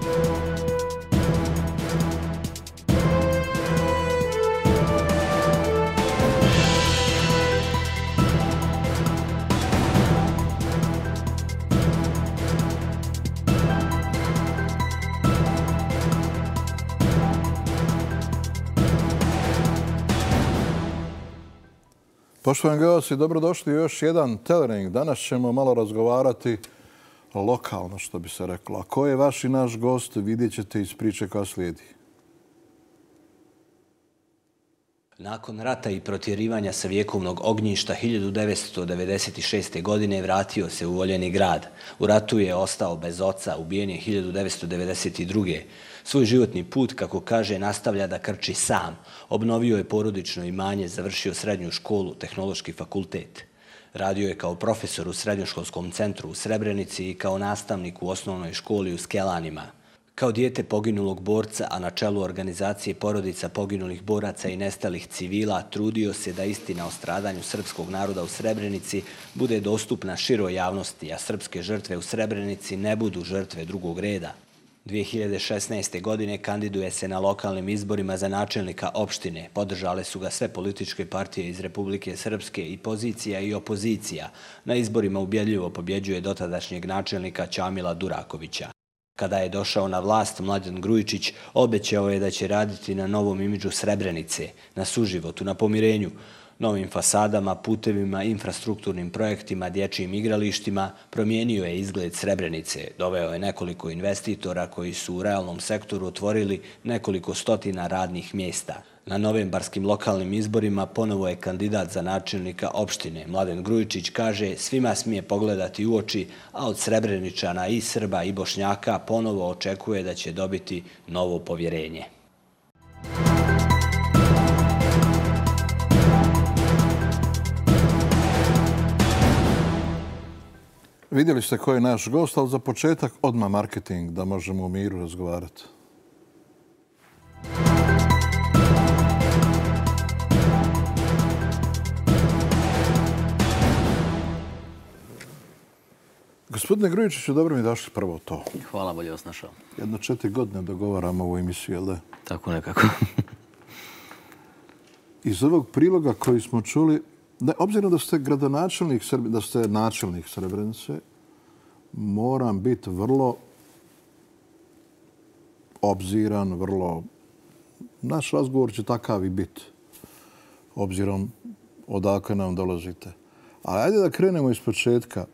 Poštovani gledalci, dobrodošli u još jedan Telering. Danas ćemo malo razgovarati lokalno, što bi se reklo. A ko je vaš i naš gost, vidjet ćete iz priče koja slijedi. Nakon rata i protjerivanja sa vjekovnog ognjišta 1996. godine vratio se u voljeni grad. U ratu je ostao bez oca, ubijen je 1992. Svoj životni put, kako kaže, nastavlja da krči sam. Obnovio je porodično imanje, završio srednju školu, tehnološki fakultet. Radio je kao profesor u srednjoškolskom centru u Srebrenici i kao nastavnik u osnovnoj školi u Skelanima. Kao dijete poginulog borca, a na čelu organizacije porodica poginulih boraca i nestalih civila, trudio se da istina o stradanju srpskog naroda u Srebrenici bude dostupna široj javnosti, a srpske žrtve u Srebrenici ne budu žrtve drugog reda. 2016. godine kandiduje se na lokalnim izborima za načelnika opštine. Podržale su ga sve političke partije iz Republike Srpske i pozicija i opozicija. Na izborima ubjedljivo pobjeđuje dotadašnjeg načelnika Ćamila Durakovića. Kada je došao na vlast, Mladen Grujičić obećao je da će raditi na novom imidžu Srebrenice, na suživotu, na pomirenju, novim fasadama, putevima, infrastrukturnim projektima, dječjim igralištima. Promijenio je izgled Srebrenice. Doveo je nekoliko investitora koji su u realnom sektoru otvorili nekoliko stotina radnih mjesta. Na novembarskim lokalnim izborima ponovo je kandidat za načelnika opštine. Mladen Grujičić kaže, svima smije pogledati u oči, a od Srebreničana i Srba i Bošnjaka ponovo očekuje da će dobiti novo povjerenje. Vidjeli ste ko je naš gost, ali za početak odmah marketing, da možemo u miru razgovarati. Gospodine Grujičiću, dobro mi došli prvo to. Hvala, bolje vas našao. Jedno 4 godine dogovaramo ovu emisiju, jel da? Tako nekako. Iz ovog priloga koji smo čuli, obzirom da ste gradonačelnik, da ste načelnik Srebrenice, moram biti vrlo obziran, vrlo... Naš razgovor će takav i biti, obzirom odakle nam dolazite. Ali ajde da krenemo iz početka.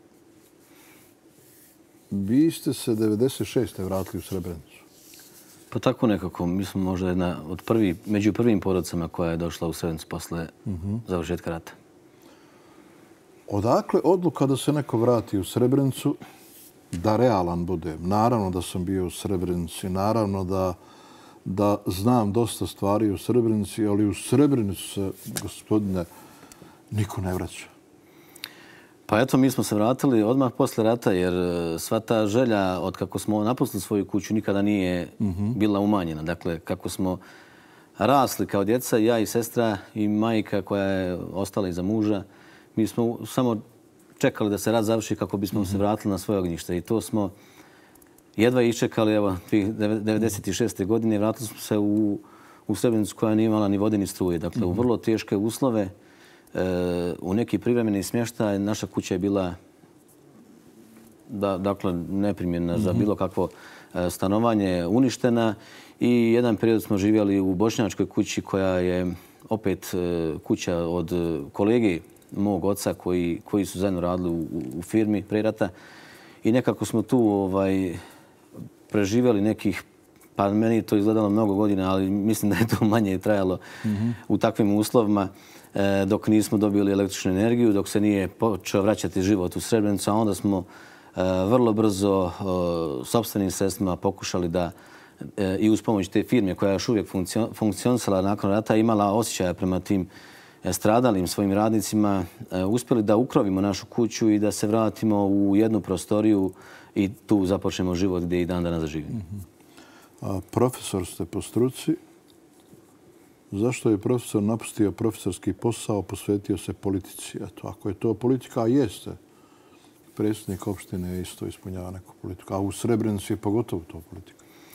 Vi ste se 96. vratili u Srebrenicu. Pa tako nekako. Mi smo možda jedna od među prvim porodicama koja je došla u Srebrenicu posle završetka rata. Odakle odluka da se neko vrati u Srebrenicu, da realan bude? Naravno da sam bio u Srebrenici, naravno da znam dosta stvari u Srebrenici, ali u Srebrenicu se, gospodine, niko ne vraća. Pa eto, mi smo se vratili odmah posle rata, jer sva ta želja od kako smo napustili svoju kuću nikada nije bila umanjena. Dakle, kako smo rasli kao djeca, ja i sestra i majka koja je ostala iza muža, mi smo samo čekali da se rat završi kako bismo se vratili na svoje ognjište. I to smo jedva iščekali, evo, 1996. godine. Vratili smo se u Srebrenicu koja nije imala ni vode ni struje. Dakle, u vrlo teške uslove, u neki privremeni smještaj. Naša kuća je bila dakle, neprimjerna za bilo kakvo stanovanje, uništena. I jedan period smo živjeli u bošnjačkoj kući koja je opet kuća od kolege mog oca koji su zajedno radili u firmi pre rata. I nekako smo tu preživjeli nekih, pa meni je to izgledalo mnogo godina, ali mislim da je to manje trajalo u takvim uslovima dok nismo dobili električnu energiju, dok se nije počeo vraćati život u Srebrenicu, a onda smo vrlo brzo sopstvenim sredstvima pokušali da i uz pomoć te firme koja je još uvijek funkcionisala nakon rata, imala osjećaja prema tim stradalim svojim radnicima, uspjeli da ukrovimo našu kuću i da se vratimo u jednu prostoriju i tu započnemo život gdje i dan danas živimo. Profesor ste po struci. Zašto je profesor napustio profesorski posao, posvetio se politici? Eto, ako je to politika, a jeste. Predsjednik opštine isto ispunjava neku politiku. A u Srebrenici je pogotovo to politika.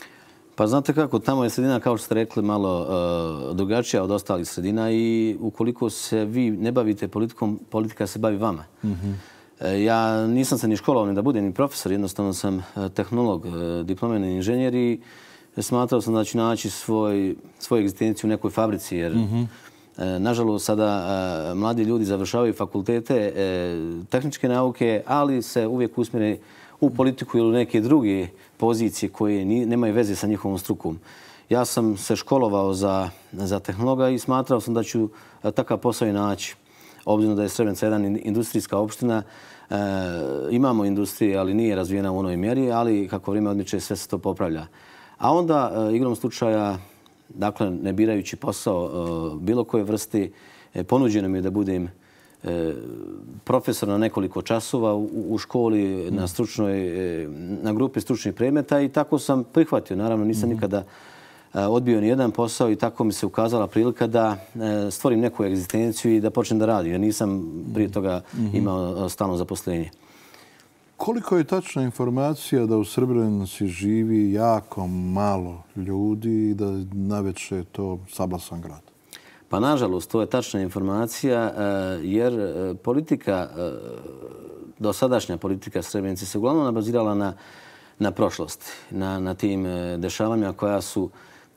Pa znate kako, tamo je sredina, kao što ste rekli, malo drugačija od ostalih sredina i ukoliko se vi ne bavite politikom, politika se bavi vama. Ja nisam se ni školovao ni da budem ni profesor, jednostavno sam tehnolog, diplomeni inženjer i smatrao sam da ću naći svoju egzistenciju u nekoj fabrici, jer nažalost sada mladi ljudi završavaju fakultete, tehničke nauke, ali se uvijek usmjere u politiku ili u neke druge pozicije koje nemaju veze sa njihovom strukom. Ja sam se školovao za tehnologa i smatrao sam da ću takav posao i naći. Obzirom da je Srebrenica jedna industrijska opština, imamo industrije, ali nije razvijena u onoj mjeri, ali kako vrijeme odmiče sve se to popravlja. A onda, igrom slučaja, dakle, ne birajući posao bilo koje vrste, ponuđeno mi je da budem profesor na nekoliko časova u školi, na grupi stručnih predmeta i tako sam prihvatio. Naravno, nisam nikada odbio ni jedan posao i tako mi se ukazala prilika da stvorim neku egzistenciju i da počnem da radim. Jer nisam prije toga imao stalno zaposlenje. Koliko je tačna informacija da u Srebrenici živi jako malo ljudi i da navečer je to sablasan grad? Pa nažalost, to je tačna informacija jer politika, dosadašnja politika Srebrenice se uglavnom bazirala na prošlost, na tim dešavanjima koja su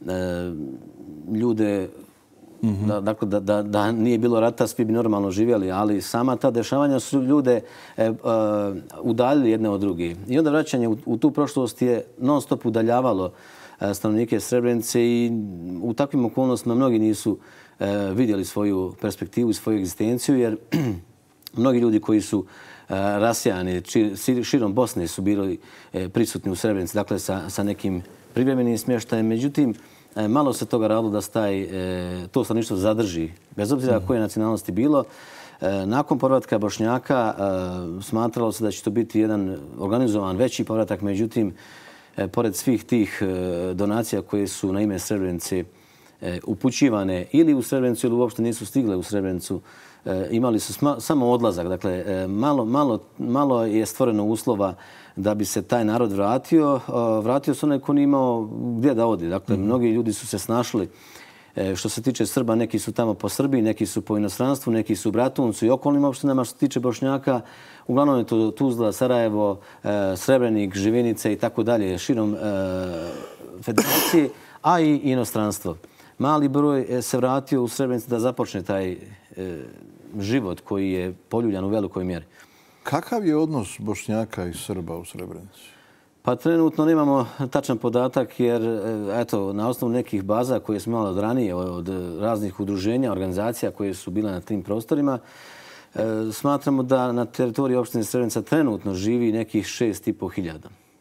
ljude, dakle da nije bilo rata, svi bi normalno živjeli, ali sama ta dešavanja su ljude udaljili jedne od druge. I onda vraćanje u tu prošlost je non stop udaljavalo stanovnike Srebrenice i u takvim okolnostima mnogi nisu vidjeli svoju perspektivu i svoju egzistenciju, jer mnogi ljudi koji su rasijani širom Bosne su bili prisutni u Srebrenici, dakle sa nekim privremenim smještajem. Međutim, malo se toga radilo da se to stanovništvo zadrži, bez obzira koje nacionalnosti bilo. Nakon povratka Bošnjaka smatralo se da će to biti jedan organizovan veći povratak, međutim, pored svih tih donacija koje su na ime Srebrenice upućivane ili u Srebrenicu ili uopšte nisu stigle u Srebrenicu, imali su samo odlazak. Dakle, malo je stvoreno uslova da bi se taj narod vratio. Vratio se onaj ko nije imao gdje da odi. Dakle, mnogi ljudi su se snašli. Što se tiče Srba, neki su tamo po Srbiji, neki su po inostranstvu, neki su u Bratuncu i okolnim opštinama. Što se tiče Bošnjaka, uglavnom je to Tuzla, Sarajevo, Srebrenik, Živinica i tako dalje, širom federacije, a i inostranstvo. Mali broj se vratio u Srebrenicu da započne taj život koji je poljuljan u velikoj mjeri. Kakav je odnos Bošnjaka i Srba u Srebrenici? Pa trenutno nemamo tačan podatak jer eto, na osnovu nekih baza koje smo imali od ranije, od raznih udruženja, organizacija koje su bile na tim prostorima, smatramo da na teritoriji opštine Srebrenica trenutno živi nekih 6.500.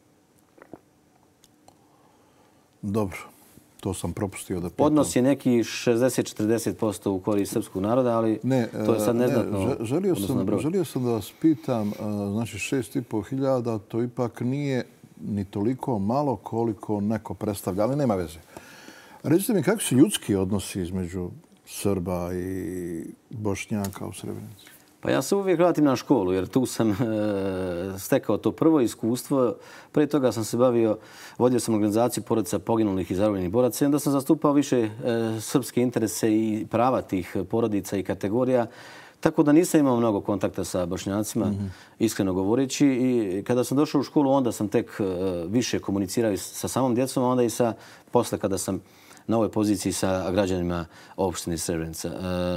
Dobro. To sam propustio da pitam. Odnos je neki 60-40% u korist srpskog naroda, ali to je sad neznatno. Želio sam da vas pitam, znači 6.500, to ipak nije ni toliko malo koliko neko predstavlja, ali nema veze. Recite mi, kako su ljudski odnosi između Srba i Bošnjaka u Srebrenici? Pa ja se uvijek vratim na školu, jer tu sam stekao to prvo iskustvo. Prije toga sam se vodio sam organizaciju porodica poginulih i zarobljenih boraca i onda sam zastupao više srpske interese i prava tih porodica i kategorija. Tako da nisam imao mnogo kontakta sa Bošnjacima, iskreno govoreći. I kada sam došao u školu, onda sam tek više komunicirao sa samom djecom, a onda i posle kada sam na ovoj poziciji sa građanima opštine Srebrenica.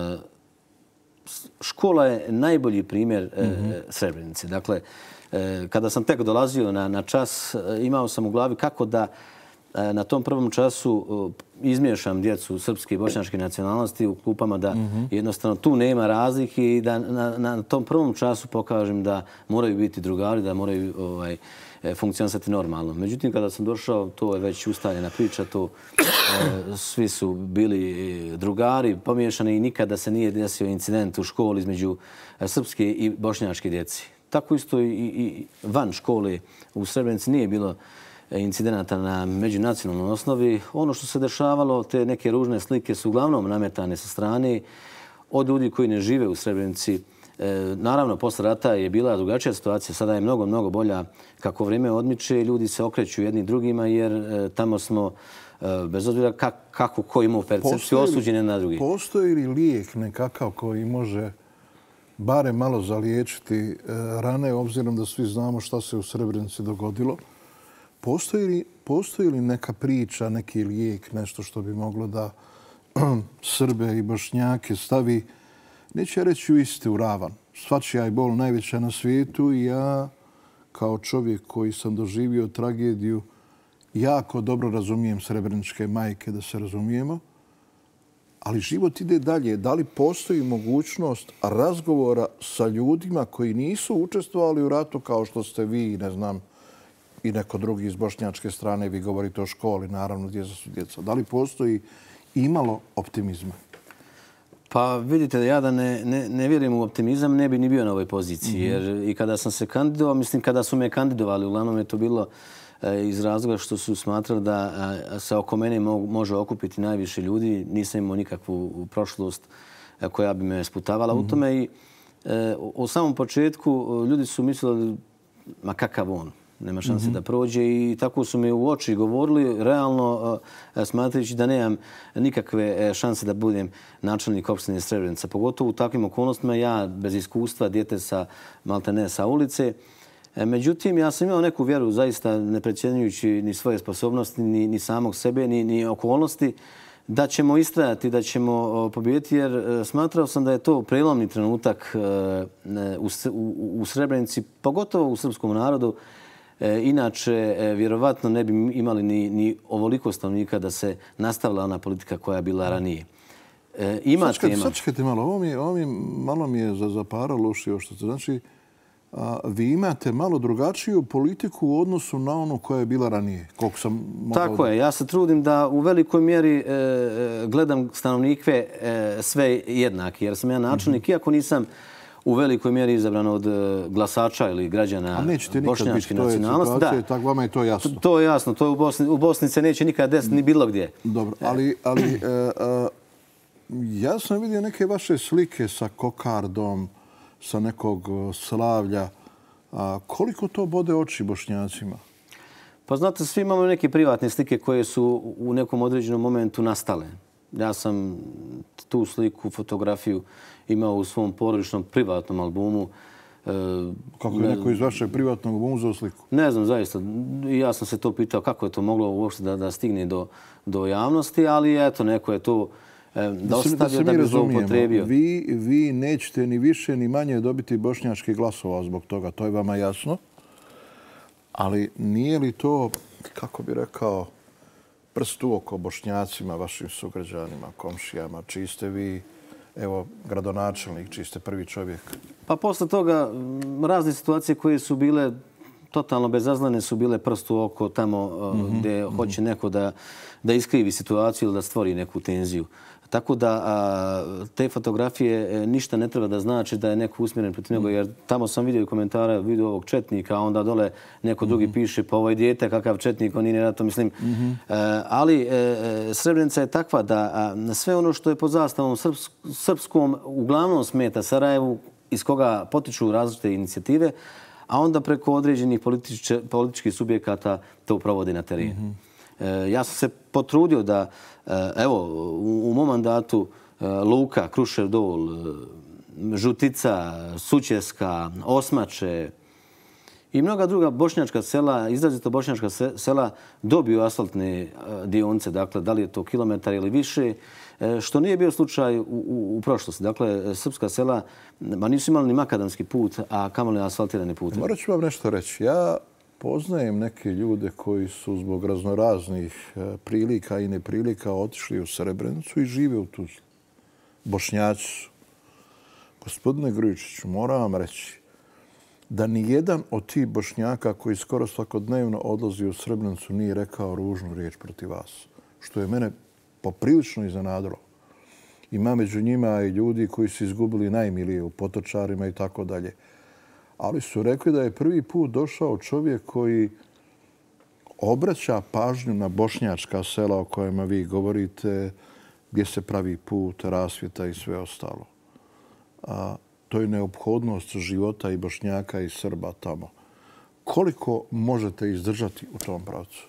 Škola je najbolji primjer Srebrenice. Dakle, kada sam tek dolazio na čas, imao sam u glavi kako da na tom prvom času izmiješam djecu srpske i bošnjačke nacionalnosti u klupama, da jednostavno tu nema razlike i da na tom prvom času pokažem da moraju biti drugari, da moraju funkcionisati normalno. Međutim, kada sam došao, to je već ustaljena priča, svi su bili drugari, pomiješani i nikada se nije desio incident u školi između srpske i bošnjačke djeci. Tako isto i van škole u Srebrenici nije bilo incidenata na međunacionalnoj osnovi. Ono što se dešavalo, te neke ružne slike su uglavnom nametane sa strane od ljudi koji ne žive u Srebrenici, Naravno, posle rata je bila drugačija situacija. Sada je mnogo, mnogo bolja. Kako vrijeme odmiče, ljudi se okreću jedni drugima jer tamo smo, bez obzira kako ko ima percepciju, osuđeni na drugi. Postoji li lijek nekakav koji može barem malo zaliječiti rane, obzirom da svi znamo šta se u Srebrenici dogodilo? Postoji li neka priča, neki lijek, nešto što bi moglo da Srbe i Bošnjake stavi, neće reći u istu ravan. Svačija je bol najveća na svijetu i ja, kao čovjek koji sam doživio tragediju, jako dobro razumijem srebreničke majke, da se razumijemo, ali život ide dalje. Da li postoji mogućnost razgovora sa ljudima koji nisu učestvovali u ratu kao što ste vi, ne znam, i neko drugi iz bošnjačke strane, vi govorite o školi, naravno, djeca su djeca. Da li postoji imalo optimizma? Pa vidite, ja da ne vjerujem u optimizam, ne bi ni bio na ovoj poziciji. Jer i kada sam se kandidovao, mislim kada su me kandidovali, uglavnom je to bilo iz razloga što su smatrali da se oko mene može okupiti najviše ljudi. Nisam imao nikakvu prošlost koja bi me sputavala u tome. I u samom početku ljudi su mislili, ma kakav on, nema šanse da prođe, i tako su mi u oči govorili, realno smatrajući da nemam nikakve šanse da budem načelnik opštine Srebrenica. Pogotovo u takvim okolnostima, ja bez iskustva, dijete maltene sa ulice. Međutim, ja sam imao neku vjeru, zaista ne precjenjujući ni svoje sposobnosti, ni samog sebe, ni okolnosti, da ćemo istrajati, da ćemo pobijediti, jer smatrao sam da je to prelomni trenutak u Srebrenici, pogotovo u srpskom narodu. Inače, vjerovatno ne bi imali ni ovoliko stanovnika da se nastavila ona politika koja je bila ranije. Sačekajte malo, malo mi je zaparalo uši, što se znači, vi imate malo drugačiju politiku u odnosu na onu koja je bila ranije. Tako je. Ja se trudim da u velikoj mjeri gledam stanovnike sve jednaki, jer sam ja načelnik, iako nisam u velikoj mjeri izabran od glasača ili građana bošnjačke nacionalnosti. Da, tako vama je to jasno. To je jasno. To u Bosni se neće nikad desiti ni bilo gdje. Dobro, ali ja sam vidio neke vaše slike sa kokardom, sa nekog slavlja. Koliko to bode oči Bošnjacima? Pa znate, svi imamo neke privatne slike koje su u nekom određenom momentu nastale. Ja sam tu sliku, fotografiju imao u svom porodičnom privatnom albumu. Kako je neko iz vašeg privatnog albumu uzeo sliku? Ne znam, zaista. Ja sam se to pitao kako je to moglo uopšte da stigne do javnosti, ali eto, neko je to dostavio da bi zloupotrebio. Vi nećete ni više ni manje dobiti bošnjačkih glasova zbog toga, to je vama jasno. Ali nije li to, kako bi rekao, prst u oko Bošnjacima, vašim sugrađanima, komšijama, čiji ste vi, evo, gradonačelnik, čiji ste prvi čovjek? Pa posle toga razne situacije koje su bile totalno bezazlene su bile prst u oko tamo gdje hoće neko da iskrivi situaciju ili da stvori neku tenziju. Tako da te fotografije ništa ne treba da znači da je neko usmjeren protiv njega, jer tamo sam vidio i komentara, vidio ovog četnika, a onda dole neko drugi piše pa ovo je dijete, kakav četnik, on nije na to, mislim. Ali Srebrenica je takva da sve ono što je pod zastavom srpskom uglavnom smeta Sarajevu, iz koga potiču različite inicijative, a onda preko određenih političkih subjekata to provode na terenu. Ja sam se potrudio da, evo, u mom mandatu Luka, Krušev Dol, Žutica, Sućeska, Osmače i mnoga druga bošnjačka sela, izrazito bošnjačka sela, dobiju asfaltne dionice, dakle, da li je to kilometar ili više, što nije bio slučaj u prošlosti. Dakle, srpska sela nisu imali ni makadamski put, a kamoli asfaltirani put. Morat ću vam nešto reći. Ja poznajem neke ljude koji su zbog raznoraznih prilika i neprilika otišli u Srebrenicu i žive u Tuzli. Bošnjaci su. Gospodine Grujičiću, moram vam reći da nijedan od tih Bošnjaka koji skoro svakodnevno odlazi u Srebrenicu nije rekao ružnu riječ protiv vas. Što je mene poprilično iznenadilo. Ima među njima i ljudi koji su izgubili najmilije u Potočarima i tako dalje. Ali su rekli da je prvi put došao čovjek koji obraća pažnju na bošnjačka sela o kojima vi govorite, gdje se pravi put, rasvjeta i sve ostalo. to je neophodnost života i Bošnjaka i Srba tamo. Koliko možete izdržati u tom pravcu?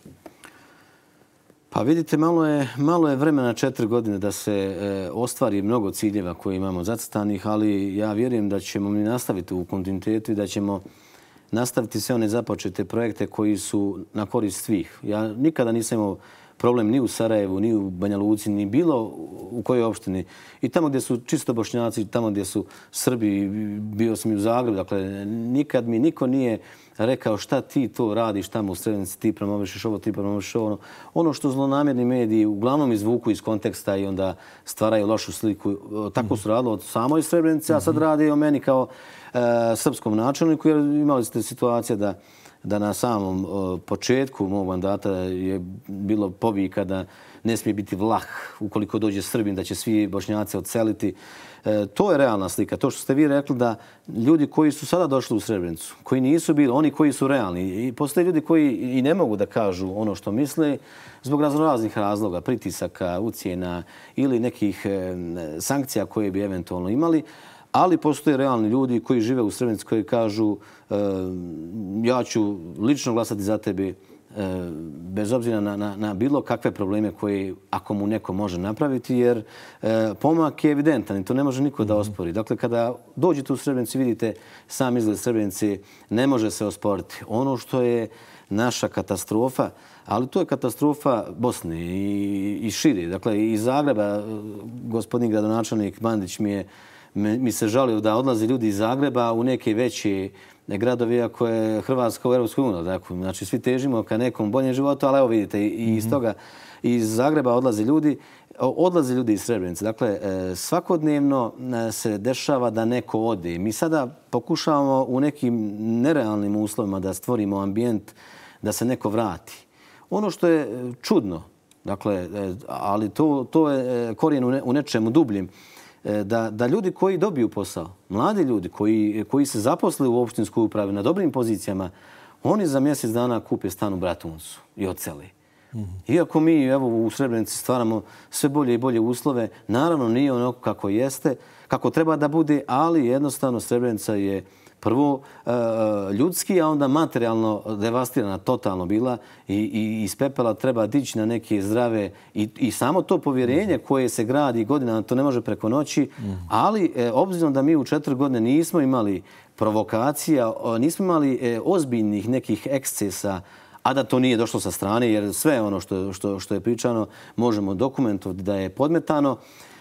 Pa vidite, malo je vremena 4 godine da se ostvari mnogo ciljeva koje imamo zacrtanih, ali ja vjerujem da ćemo mi nastaviti u kontinuitetu i da ćemo nastaviti sve one započete projekte koji su na korist svih. Ja nikada nisam imao problem ni u Sarajevu, ni u Banja Luci, ni bilo u kojoj opštini. I tamo gdje su čisto Bošnjaci, tamo gdje su Srbi, bio sam i u Zagrebu. Dakle, nikad mi niko nije rekao šta ti to radiš tamo u Srebrenici, ti promovišeš ovo, ti promovišeš ovo. Ono što zlonamjerni mediji uglavnom izvuku iz konteksta i onda stvaraju lošu sliku. Tako su radili od samoj Srebrenici, a sad radi o meni kao srpskom načelniku, jer imali ste situacija da na samom početku mog mandata je bilo povika da ne smije biti Vlah ukoliko dođe Srbin, da će svi Bošnjaci odseliti. To je realna slika. To što ste vi rekli da ljudi koji su sada došli u Srebrenicu, koji nisu bili, oni koji su realni, i postoje ljudi koji i ne mogu da kažu ono što misle zbog raznih razloga, pritisaka, ucjena ili nekih sankcija koje bi eventualno imali, ali postoje realni ljudi koji žive u Srebrenici koji kažu ja ću lično glasati za tebe bez obzira na bilo kakve probleme koje ako mu neko može napraviti, jer pomak je evidentan i to ne može niko da ospori. Dakle, kada dođete u Srebrenicu vidite sam izgled Srebrenice, ne može se osporiti. Ono što je naša katastrofa, ali to je katastrofa Bosne i šire. Dakle, iz Zagreba gospodin gradonačelnik Bandić mi se žalio da odlaze ljudi iz Zagreba u neke veće gradove, ako je Hrvatska u Europskoj uniji. Znači, svi težimo ka nekom boljem životu, ali evo vidite, i iz toga, iz Zagreba odlaze ljudi iz Srebrenice. Dakle, svakodnevno se dešava da neko ode. Mi sada pokušavamo u nekim nerealnim uslovima da stvorimo ambijent da se neko vrati. Ono što je čudno, dakle, ali to je korijen u nečemu dubljem, da ljudi koji dobiju posao, mladi ljudi koji se zaposle u opštinskoj upravi na dobrim pozicijama, oni za mjesec dana kupe stan u Bratuncu i odsele. Iako mi evo u Srebrenici stvaramo sve bolje i bolje uslove, naravno nije ono kako jeste, kako treba da bude, ali jednostavno Srebrenica je prvo ljudski, a onda materijalno devastirana totalno bila i iz pepela treba dići na neke zdrave i samo to povjerenje koje se gradi godinama, to ne može preko noći, ali obzirom da mi u 4 godine nismo imali provokacija, nismo imali ozbiljnih nekih ekscesa, a da to nije došlo sa strane, jer sve ono što je pričano možemo dokumentovati da je podmetano.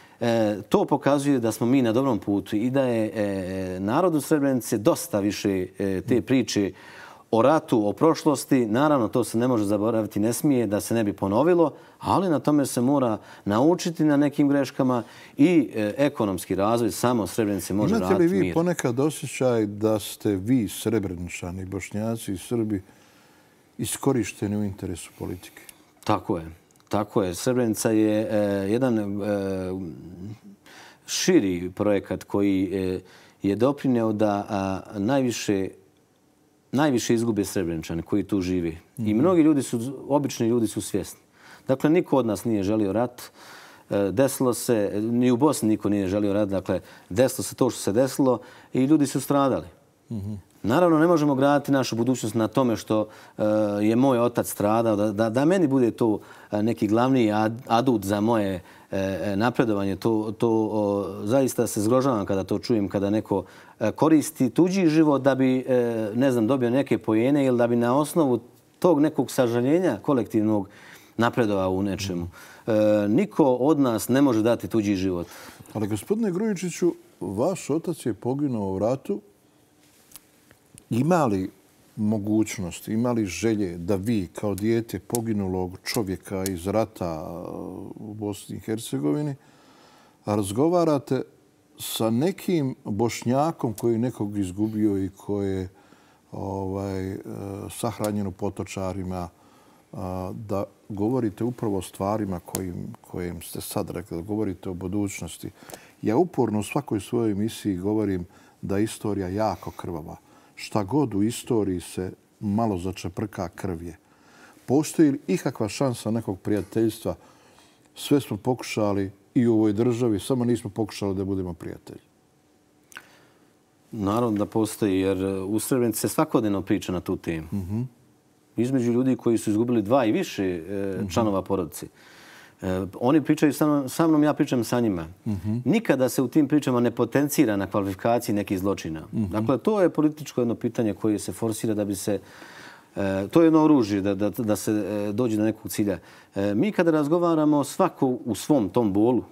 To pokazuje da smo mi na dobrom putu i da je narodu Srebrenice dosta više te priče o ratu, o prošlosti. Naravno, to se ne može zaboraviti, ne smije da se ne bi ponovilo, ali na tome se mora naučiti na nekim greškama i ekonomski razvoj samo Srebrenice može raditi mir. Imate li vi ponekad osjećaj da ste vi, Srebreničani, Bošnjaci i Srbi, iskorišteni u interesu politike? Tako je. Tako je. Srebrenica je jedan širi projekat koji je doprineo da najviše izgube Srebreničani koji tu živi. I mnogi ljudi obični ljudi su svjesni. Dakle, niko od nas nije želio rat. Desilo se, ni u Bosni niko nije želio rat. Dakle, desilo se to što se desilo i ljudi su stradali. Naravno, ne možemo graditi našu budućnost na tome što je moj otac stradao. Da meni bude to neki glavni adut za moje napredovanje. To zaista se zgrožavam kada to čujem, kada neko koristi tuđi život da bi, ne znam, dobio neke pojene ili da bi na osnovu tog nekog sažaljenja kolektivnog napredovao u nečemu. Niko od nas ne može dati tuđi život. Ali, gospodine Grujičiću, vaš otac je poginuo u ratu. Ima li mogućnost, ima li želje da vi kao dijete poginulog čovjeka iz rata u Bosni i Hercegovini razgovarate sa nekim Bošnjakom koji je nekog izgubio i koji je sahranjen u potočarima, da govorite upravo o stvarima kojim ste sad rekli, da govorite o budućnosti. Ja uporno u svakoj svojoj emisiji govorim da je istorija jako krvava. Šta god u istoriji se malo začeprka, krv je. Postoji li ikakva šansa nekog prijateljstva? Sve smo pokušali i u ovoj državi, samo nismo pokušali da budemo prijatelji. Naravno da postoji, jer u Srebrenici se svakodnevno priča na tu temu. Između ljudi koji su izgubili 2 i više članova porodice. Oni pričaju sa mnom, ja pričam sa njima. Nikada se u tim pričama ne potencira na kvalifikaciji nekih zločina. Dakle, to je političko jedno pitanje koje se forsira da bi se... To je jedno oružje da se dođe do nekog cilja. Mi kada razgovaramo, svako u svom tom bolu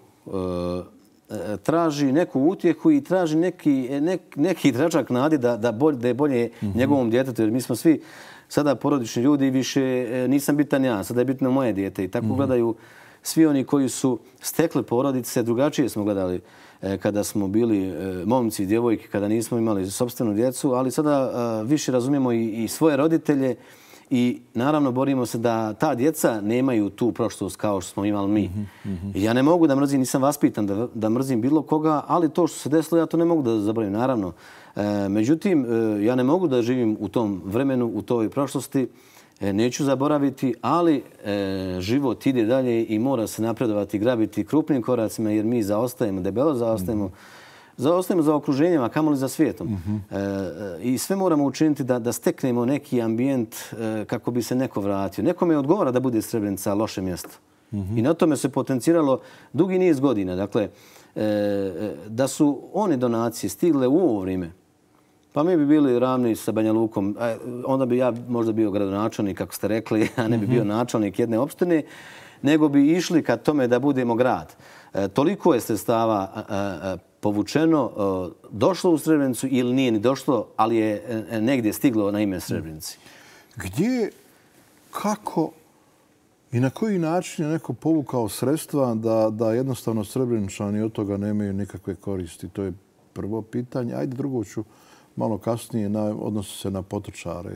traži neku utjehu i traži neki tračak nade da je bolje njegovom djetetu. Jer mi smo svi sada porodični ljudi i više nisam bitan ja, sada je bitno moje dijete. I tako gledaju svi oni koji su stekli porodice. Drugačije smo gledali kada smo bili momci i djevojke, kada nismo imali sopstvenu djecu, ali sada više razumijemo i svoje roditelje i naravno borimo se da ta djeca nemaju tu prošlost kao što smo imali mi. Ja ne mogu da mrzim, nisam vaspitan da mrzim bilo koga, ali to što se desilo ja to ne mogu da zaboravim, naravno. Međutim, ja ne mogu da živim u tom vremenu, u toj prošlosti. Neću zaboraviti, ali život ide dalje i mora se napredovati, grabiti krupnim koracima jer mi zaostajemo, debelo zaostajemo. Zaostajemo za okruženjem, a kamoli za svijetom. I sve moramo učiniti da steknemo neki ambijent kako bi se neko vratio. Nekome odgovara da bude Srebrenica loše mjesto. I na tome se potenciralo dugi niz godina. Dakle, da su one donacije stigle u ovo vrijeme, pa mi bi bili ravni sa Banja Lukom. Onda bi ja možda bio gradonačelnik, kako ste rekli, a ne bi bio načelnik jedne opštine, nego bi išli ka tome da budemo grad. Toliko je sredstava povučeno, došlo u Srebrenicu ili nije ni došlo, ali je negdje stiglo na ime Srebrenici. Gdje, kako i na koji način je neko povukao sredstva da jednostavno Srebreničani od toga nemaju nikakve koristi? To je prvo pitanje. Ajde, drugo ću malo kasnije, odnosi se na potočare.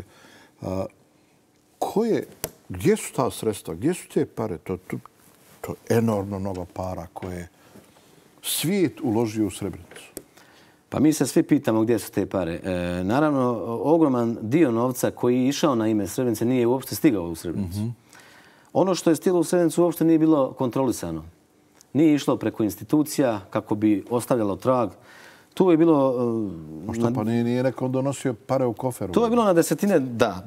Gdje su ta sredstva? Gdje su te pare? To je enormno mnogo para koje svijet uložio u Srebrenicu. Pa mi se svi pitamo gdje su te pare. Naravno, ogroman dio novca koji je išao na ime Srebrenice nije uopšte stigao u Srebrenicu. Ono što je stiglo u Srebrenicu uopšte nije bilo kontrolisano. Nije išlo preko institucija kako bi ostavljalo trag. Tu je bilo... Što pa nije neko donosio pare u koferu? To je bilo na desetine, da,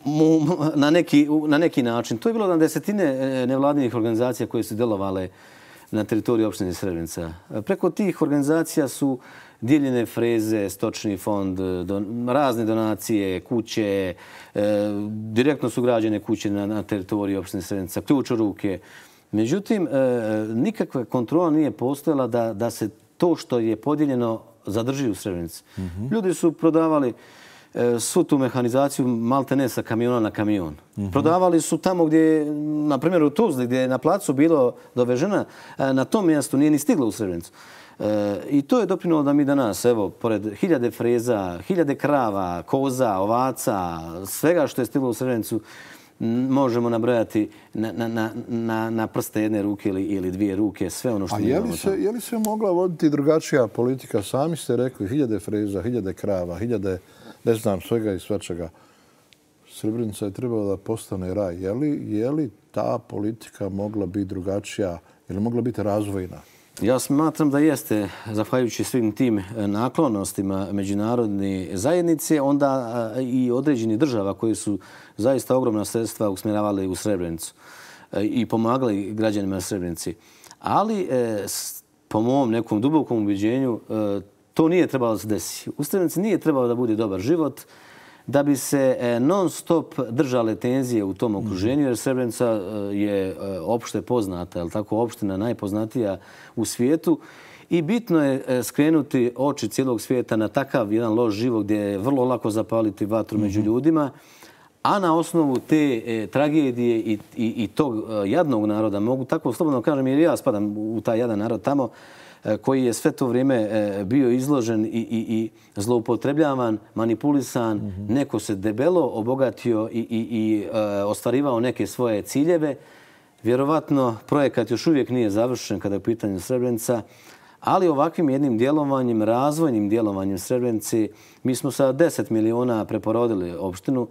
na neki način. To je bilo na desetine nevladinih organizacija koje su djelovale na teritoriji opštine Srebrenica. Preko tih organizacija su dijeljene freze, stočni fond, razne donacije, kuće, direktno su građene kuće na teritoriji opštine Srebrenica, ključ u ruke. Međutim, nikakva kontrola nije postojala da se to što je podijeljeno zadrži u Srebrenici. Ljudi su prodavali svu tu mehanizaciju maltene sa kamiona na kamion. Prodavali su tamo gdje, na primjer u Tuzli, gdje je na placu bilo dovežena, na tom mjestu nije ni stiglo u Srebrenicu. I to je doprinalo da mi danas, evo, pored 1000 freza, 1000 krava, koza, ovaca, svega što je stiglo u Srebrenicu, možemo nabrojati na prste jedne ruke ili 2 ruke, sve ono što imamo tamo. Je li se mogla voditi drugačija politika? Sami ste rekli 1000 freza, 1000 krava, 1000, ne znam, svega i svačega. Srebrenica je trebala da postane raj. Je li ta politika mogla biti drugačija ili mogla biti razvojna? Ja smatram da jeste, zahvaljujući svim tim naklonostima međunarodne zajednice, onda i određeni država koji su zaista ogromna sredstva usmjeravali u Srebrenicu i pomagali građanima Srebrenici. Ali, po mom nekom dubokom ubeđenju, to nije trebalo da se desi. U Srebrenici nije trebalo da bude dobar život, da bi se non stop držale tenzije u tom okruženju, jer Srebrenica je opšte poznata, je tako, opština najpoznatija u svijetu. I bitno je skrenuti oči cijelog svijeta na takav jedan loš život gdje je vrlo lako zapaliti vatru među ljudima, a na osnovu te tragedije i tog jadnog naroda, mogu tako slobodno kažem, jer ja spadam u taj jadan narod tamo, koji je sve to vrijeme bio izložen i zloupotrebljavan, manipulisan, neko se debelo obogatio i ostvarivao neke svoje ciljeve. Vjerovatno, projekat još uvijek nije završen kada je u pitanju Srebrenica, ali ovakvim jednim djelovanjem, razvojnim djelovanjem Srebrenici, mi smo sa 10 miliona preporodili opštinu,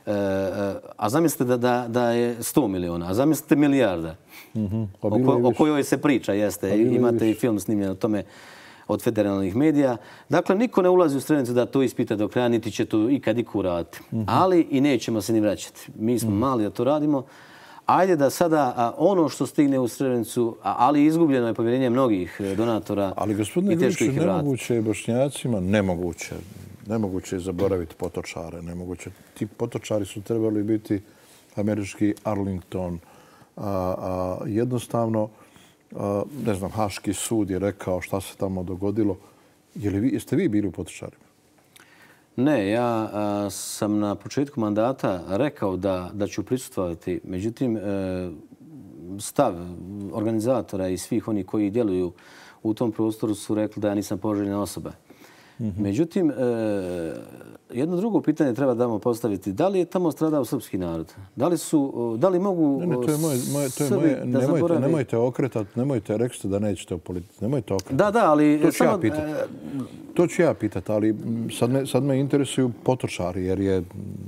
a zamislite da je 100 miliona, a zamislite milijarda o kojoj se priča, jeste. Imate i film snimljen o tome. od federalnih medija. Dakle, niko ne ulazi u Srebrenicu da to ispita do kraja, niti će to ikad iku raditi. Ali i nećemo se ni vraćati. Mi smo mali da to radimo. Ajde da sada ono što stigne u Srebrenicu, ali izgubljeno je povjerenje mnogih donatora ali, gospodine Grujiću, nemoguće je Bošnjacima, nemoguće je zaboraviti potočare. Nemoguće. Ti potočari su trebali biti američki Arlington. Jednostavno, ne znam, Haški sud je rekao šta se tamo dogodilo. Jeste vi bili u potočarima? Ne, ja sam na početku mandata rekao da ću prisustvovati. Međutim, stav organizatora i svih onih koji djeluju u tom prostoru su rekli da ja nisam poželjna osoba. Međutim, jedno drugo pitanje treba da postaviti. Da li je tamo stradao srpski narod? Da li mogu Srbi da zaborave? Nemojte okretati, rekli ste da nećete o politici. Nemojte okretati. Da, ali... To ću ja pitati, ali sad me interesuju potočari, jer je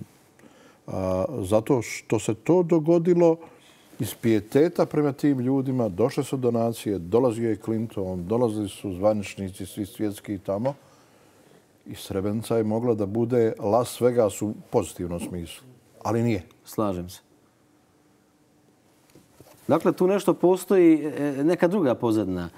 zato što se to dogodilo iz pijeteta prema tim ljudima, došle su donacije, dolazio je Clinton, dolazili su zvaničnici svi svjetski tamo i Srebrenica je mogla da bude Las Vegas u pozitivnom smislu, ali nije. Slažem se. Dakle, tu nešto postoji, neka druga pozadina.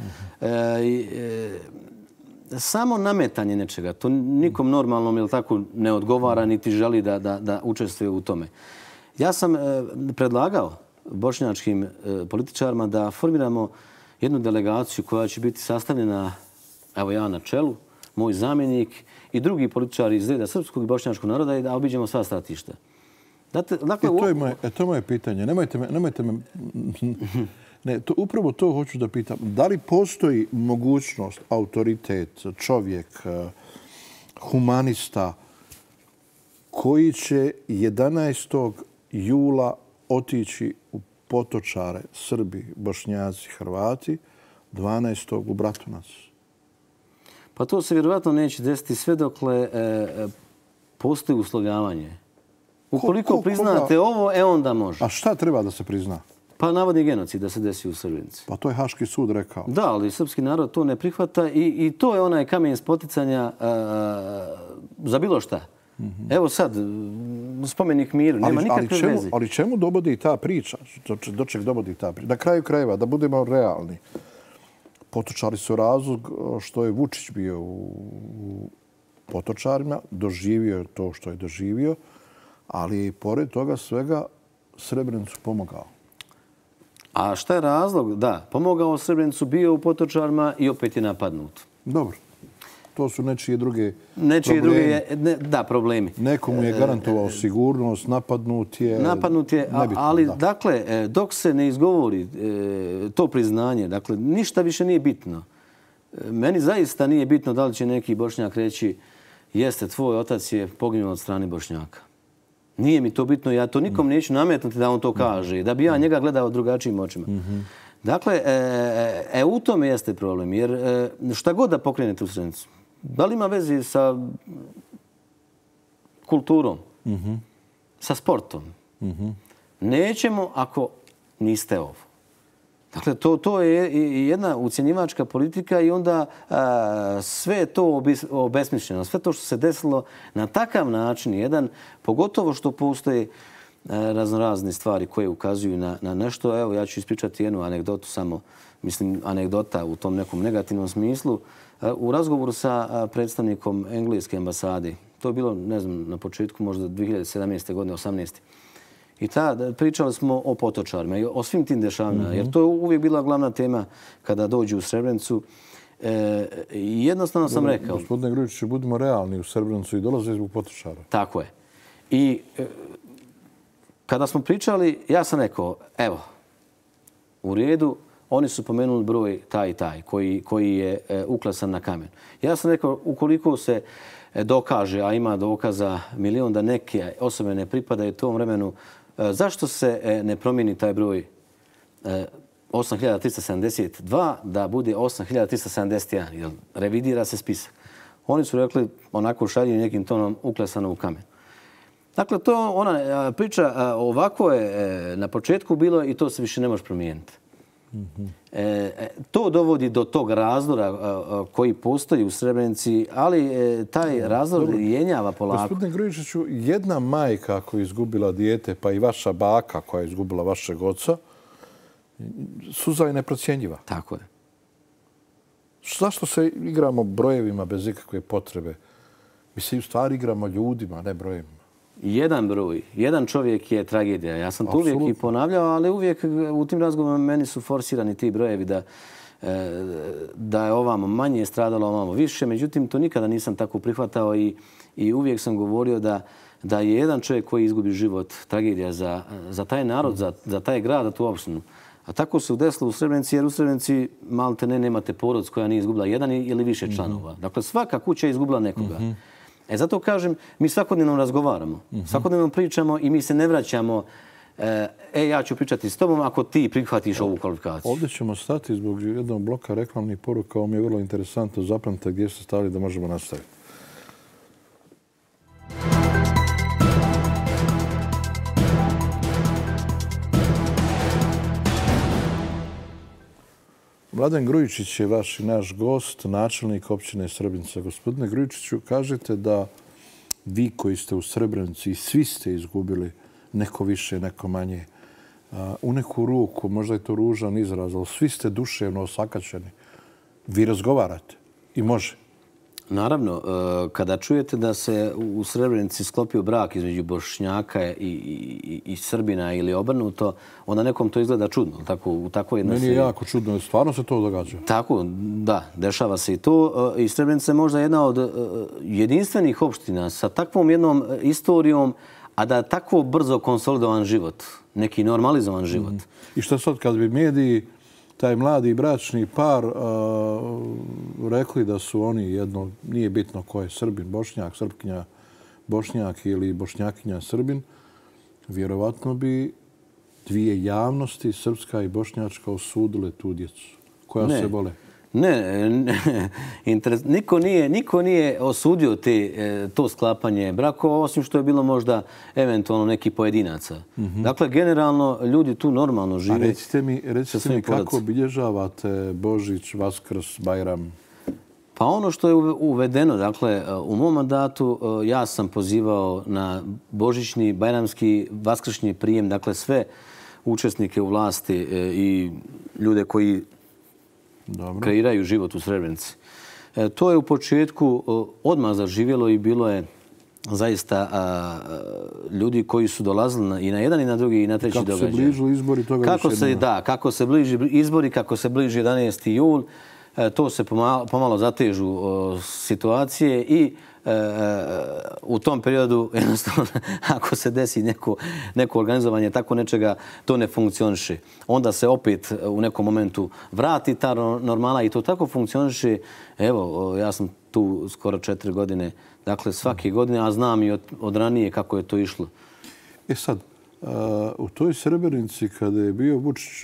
Samo nametanje nečega, to nikom normalnom ne odgovara niti želi da učestvuje u tome. Ja sam predlagao bošnjačkim političarima da formiramo jednu delegaciju koja će biti sastavljena, evo ja na čelu, moj zamjenik i drugi političari iz reda srpskog i bošnjačkog naroda i da obiđemo sva stratišta. Dakle, to je moje pitanje. Nemojte me... Ne, upravo to hoću da pitam. Da li postoji mogućnost, autoritet, čovjek, humanista koji će 11. jula otići u potočare Srbi, Bošnjaci, Hrvati, 12. u Bratunac? Pa to se vjerovatno neće desiti sve dokle postoji uslovljavanje. Ukoliko priznate ovo, onda može. A šta treba da se prizna? Pa navodni genocid da se desi u Srebrenici. Pa to je Haški sud rekao. Da, ali srpski narod to ne prihvata i to je onaj kamen spoticanja za bilo šta. Evo sad, spomenik miru, nema nikakve veze. Ali čemu dovodi ta priča? Do čeg dovodi ta priča? Na kraju krajeva, da budemo realni. Potočari su razlog što je Vučić bio u potočarima, doživio je to što je doživio, ali i pored toga svega Srebrenicu pomogao. A šta je razlog? Da, pomogao Srebrenicu, bio u potočarima i opet je napadnut. Dobro. To su nečije druge problemi. Nekomu je garantovao sigurnost, napadnut je, ali dakle, dok se ne izgovori to priznanje, dakle, ništa više nije bitno. Meni zaista nije bitno da li će neki Bošnjak reći jeste, tvoj otac je poginuo od strane Bošnjaka. Nije mi to bitno, ja to nikom neću nametnuti da on to kaže, da bi ja njega gledao drugačijim očima. Dakle, u tome jeste problem, jer šta god da pokrenete u Srebrenicu, da li ima veze sa kulturom, sa sportom, nećemo ako niste ovo. Dakle, to je jedna ucjenjivačka politika i onda sve je to obesmišljeno. Sve to što se desilo na takav način, jedan, pogotovo što postoje raznorazne stvari koje ukazuju na nešto. Evo, ja ću ispričati jednu anegdotu samo, mislim, anegdota u tom nekom negativnom smislu. U razgovoru sa predstavnikom engleske ambasade, to je bilo, ne znam, na početku možda 2017. godine, 18. I pričali smo o potočarima i o svim tim dešavanjima, jer to je uvijek bila glavna tema kada dođu u Srebrenicu. I jednostavno sam rekao... Gospodine Grujiću, budimo realni, u Srebrenicu i dolaze zbog potočara. Tako je. I kada smo pričali, ja sam rekao, evo, u redu, oni su pomenuli broj taj i taj koji je uklesan na kamen. Ja sam rekao, ukoliko se dokaže, a ima dokaza milion da neke osobe ne pripadaju tom vremenu, zašto se ne promijeni taj broj 8372 da bude 8371? Jer revidira se spisak. Oni su rekli, onako šalji nekim tonom uklesano u kamen. Dakle, to ona priča ovako je na početku bilo i to se više ne može promijeniti. To dovodi do tog razdora koji postoji u Srebrenici, ali taj razdor jenjava polako. Gospodine Grujičiću, jedna majka koja je izgubila dijete, pa i vaša baka koja je izgubila vašeg oca, suza je neprocjenjiva. Tako je. Zašto se igramo brojevima bez ikakve potrebe? Mi se u stvari igramo ljudima, ne brojevima. Jedan broj, jedan čovjek je tragedija. Ja sam to uvijek i ponavljao, ali uvijek u tim razgovorima meni su forsirani ti brojevi da je ovamo manje stradalo, ovamo više. Međutim, to nikada nisam tako prihvatao i uvijek sam govorio da je jedan čovjek koji izgubi život tragedija za taj narod, za taj grad, za tu opštinu. A tako se udesilo u Srebrenici, jer u Srebrenici malte ne nemate porodicu koja nije izgubila jedan ili više članova. Dakle, svaka kuća je izgubila nekoga. Zato kažem, mi svakodnevno razgovaramo, svakodnevno pričamo i mi se ne vraćamo ja ću pričati s tobom ako ti prihvatiš ovu kvalifikaciju. Ovdje ćemo stati zbog jednog bloka reklamnih poruka. Ovo mi je vrlo interesantno. Zapamtite gdje ste stali da možemo nastaviti. Mladen Grujičić je vaš i naš gost, načelnik općine Srebrenica. Gospodine Grujičiću, kažete da vi koji ste u Srebrenici, svi ste izgubili, neko više, neko manje, u neku ruku, možda je to ružan izraz, ali svi ste duševno osakaćeni. Vi razgovarate i može. Naravno, kada čujete da se u Srebrenici sklopio brak između Bošnjaka i Srbina ili obrnuto, onda nekom to izgleda čudno. Meni je jako čudno. Stvarno se to događa? Tako, da. Dešava se i to. I Srebrenica je možda jedna od jedinstvenih opština sa takvom jednom istorijom, a da tako brzo konsolidovan život, neki normalizovan život. I što sad kad bi mediji, taj mladi bračni par, rekli da su oni jedno, nije bitno ko je Srbin, Bošnjak, Srpkinja, Bošnjak ili Bošnjakinja, Srbin, vjerovatno bi dvije javnosti, srpska i bošnjačka, osudile tu djecu koja se vole. Ne, niko nije osudio to sklapanje brakova, osim što je bilo možda eventualno neki pojedinaca. Dakle, generalno, ljudi tu normalno žive. A recite mi kako obilježavate Božić, Vaskrs, Bajram? Pa ono što je uvedeno, dakle, u mom mandatu ja sam pozivao na božićni, bajramski, vaskršnji prijem, dakle, sve učesnike u vlasti i ljude koji kreiraju život u Srebrenici. To je u početku odmah zaživjelo i bilo je zaista ljudi koji su dolazili i na jedan i na drugi i na treći događaj. Kako se bližu izbori, toga više nema. Da, kako se bliži izbori, kako se bliži 11. jul, to se pomalo zatežu situacije i u tom periodu, jednostavno, ako se desi neko organizovanje tako nečega, to ne funkcioniše. Onda se opet u nekom momentu vrati ta normala i to tako funkcioniše. Evo, ja sam tu skoro 4 godine, dakle svake godine, a znam i od ranije kako je to išlo. Sad, u toj Srebrenici kada je bio Vučić,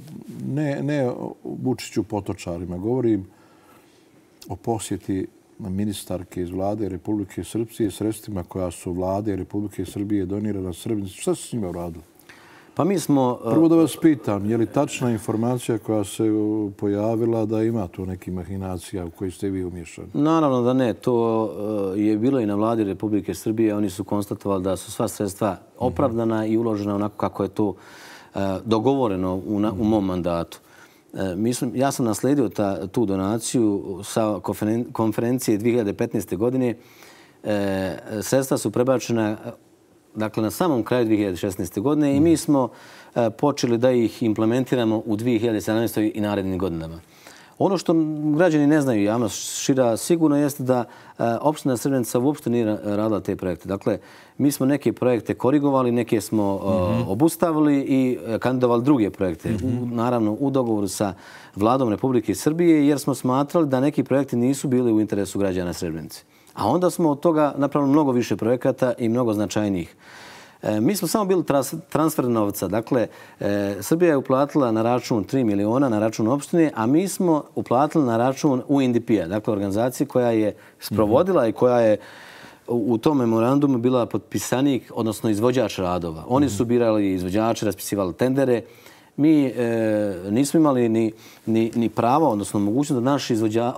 ne Vučić u Potočarima, govorim o posjeti ministarke iz vlade Republike Srpske sredstvima koja su vlade Republike Srbije donirana Srebrenici. Šta se s njima uradilo? Pa mi smo... Prvo da vas pitam, je li tačna informacija koja se pojavila da ima tu neki mahinacija u koji ste vi umješani? Naravno da ne. To je bilo i na vladi Republike Srbije. Oni su konstatovali da su sva sredstva opravdana i uložena onako kako je to dogovoreno u mom mandatu. Ja sam nasledio tu donaciju sa konferencije 2015. godine. Sredstva su prebačena na samom kraju 2016. godine i mi smo počeli da ih implementiramo u 2017. i narednim godinama. Ono što građani ne znaju, javnost šira, sigurno jeste da opština Srebrenica uopšte nije radila te projekte. Dakle, mi smo neke projekte korigovali, neke smo obustavili i kandidovali druge projekte. Naravno, u dogovoru sa vladom Republike Srbije, jer smo smatrali da neki projekti nisu bili u interesu građana Srebrenice. A onda smo od toga napravili mnogo više projekata i mnogo značajnijih. Mi smo samo bili transfer novca. Dakle, Srbija je uplatila na račun 3 miliona, na račun opštine, a mi smo uplatili na račun UNDP-a, dakle organizacije koja je sprovodila i koja je u tom memorandumu bila potpisanik, odnosno izvođač radova. Oni su birali izvođače, raspisivali tendere. mi nismo imali ni pravo, odnosno mogućnost da naši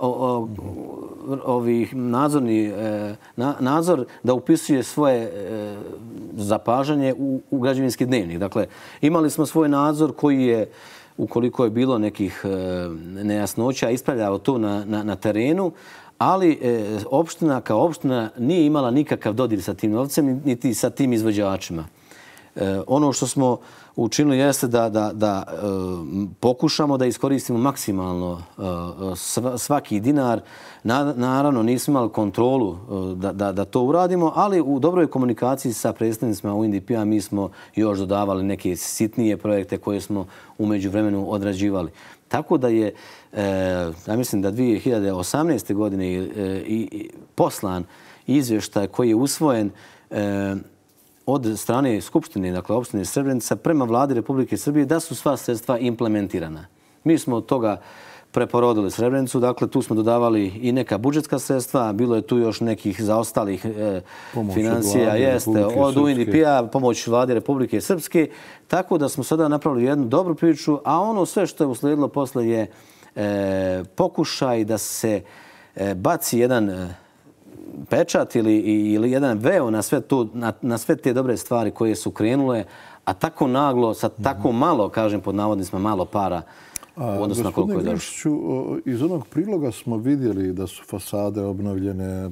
nadzor da upisuje svoje zapažanje u građevinski dnevnik. Dakle, imali smo svoj nadzor koji je, ukoliko je bilo nekih nejasnoća, ispravljao to na terenu, ali opština kao opština nije imala nikakav dodir sa tim novcem niti sa tim izvođačima. Ono što smo učinili jeste da pokušamo da iskoristimo maksimalno svaki dinar. Naravno, nismo imali kontrolu da to uradimo, ali u dobroj komunikaciji sa predstavnicima UNDP-a mi smo još dodavali neke sitnije projekte koje smo u međuvremenu odrađivali. Tako da je, ja mislim da 2018. godine poslan izvještaj koji je usvojen od strane Skupštine, dakle opštine Srebrenica, prema vladi Republike Srbije da su sva sredstva implementirana. Mi smo od toga preporodili Srebrenicu, dakle tu smo dodavali i neka budžetska sredstva, bilo je tu još nekih zaostalih financija, od UNDP-a, pomoć vlade Republike Srpske, tako da smo sada napravili jednu dobru priču, a ono sve što je uslijedilo posle je pokušaj da se baci jedan pečat ili jedan veo na sve te dobre stvari koje su krenule, a tako naglo, sa tako malo, kažem pod navodnicima, malo para u odnosu na koliko je došlo. Grišiću, iz onog priloga smo vidjeli da su fasade obnovljene,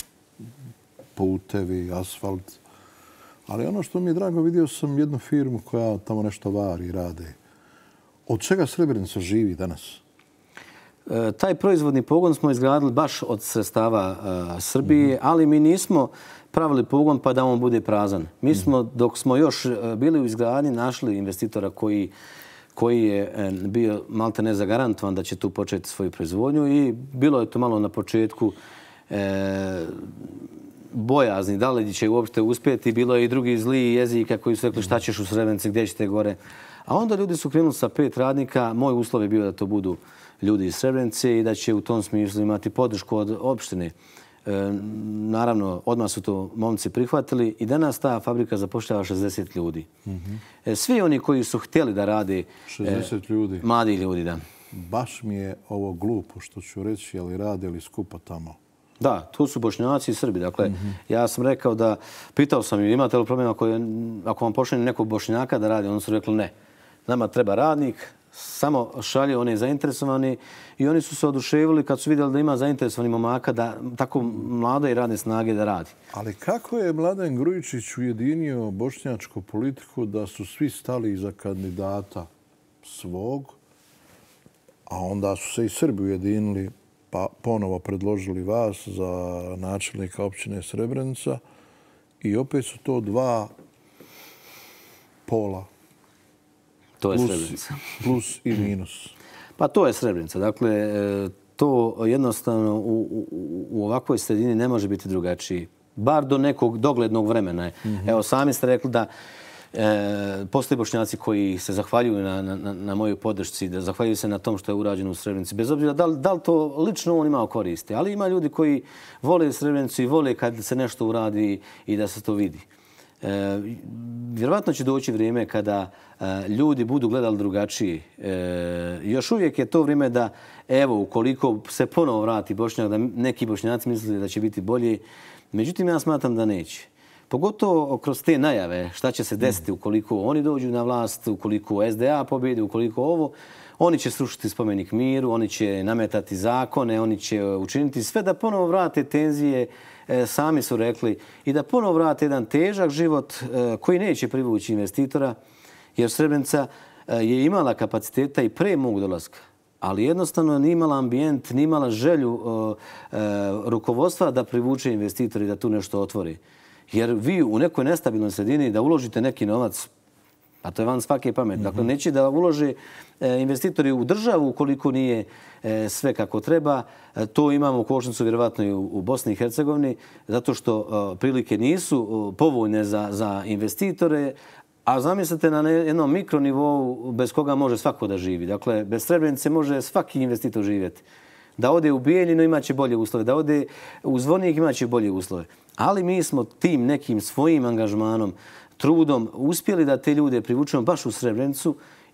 putevi, asfalt, ali ono što mi je drago, vidio sam jednu firmu koja tamo nešto vari i rade. Od čega Srebrenica živi danas? Taj proizvodni pogon smo izgradili baš od sredstava Srbije, ali mi nismo pravili pogon pa da on bude prazan. Mi smo, dok smo još bili u izgradnji, našli investitora koji je bio malte ne zagarantovan da će tu početi svoju proizvodnju i bilo je to malo na početku bojazni, da li će uopšte uspjeti. Bilo je i drugi zli jezika koji su rekli šta ćeš u Srebrenici, gdje ćete gore. A onda ljudi su krenuli sa 5 radnika. Moj uslov je bio da to budu ljudi iz Srebrenice i da će u tom smislu imati podršku od opštine. Naravno, odmah su to momci prihvatili i danas ta fabrika zapošljava 60 ljudi. Svi oni koji su htjeli da rade... 60 ljudi? Mladi ljudi, da. Baš mi je ovo glupo što ću reći, ali rade li skupa tamo? Da, tu su Bošnjaci i Srbi. Dakle, ja sam rekao da... Pitao sam im, imate li problema ako vam pošaljem nekog Bošnjaka da radi? Oni su rekli ne. Nama treba radnik, samo šalje one zainteresovani i oni su se oduševili kad su vidjeli da ima zainteresovani momaka da tako mlade i radne snage da radi. Ali kako je Mladen Grujičić ujedinio bošnjačku politiku da su svi stali iza kandidata svog, a onda su se i Srbi ujedinili pa ponovo predložili vas za načelnika općine Srebrenica i opet su to dva pola. To je Srebrenica. Plus i minus. Pa to je Srebrenica. Dakle, to jednostavno u ovakvoj sredini ne može biti drugačiji. Bar do nekog doglednog vremena. Evo, sami ste rekli da postoje Bošnjaci koji se zahvaljuju na mojoj podršci, da zahvaljuju se na tom što je urađeno u Srebrenici. Bez obzira da li to lično on imao koristi. Ali ima ljudi koji vole Srebrenicu i vole kad se nešto uradi i da se to vidi. Vjerovatno će doći vrijeme kada ljudi budu gledali drugačije. Još uvijek je to vrijeme da, evo, ukoliko se ponovo vrati Bošnjak, da neki Bošnjaci misle da će biti bolje. Međutim, ja smatram da neće. Pogotovo kroz te najave šta će se desiti ukoliko oni dođu na vlast, ukoliko SDA pobjedi, ukoliko ovo. Oni će srušiti spomenik miru, oni će nametati zakone, oni će učiniti sve da ponovo vrate tenzije, sami su rekli, i da ponovo vrate jedan težak život koji neće privući investitora, jer Srebrenica je imala kapaciteta i pre mog dolaska, ali jednostavno nije imala ambijent, nije imala želju rukovodstva da privuče investitori i da tu nešto otvori. Jer vi u nekoj nestabilnoj sredini da uložite neki novac, a to je van svake pameti. Dakle, neće da ulože investitori u državu ukoliko nije sve kako treba. To imamo u košnicu vjerovatno i u Bosni i Hercegovini, zato što prilike nisu povoljne za investitore, a zamislite na jednom mikronivou bez koga može svako da živi. Dakle, bez Srebrenice može svaki investitor živjeti. Da ode u Bijeljinu imaće bolje uslove, da ode u Zvornik imaće bolje uslove. Ali mi smo tim nekim svojim angažmanom, trudom uspjeli da te ljude privučemo baš u Srebrenicu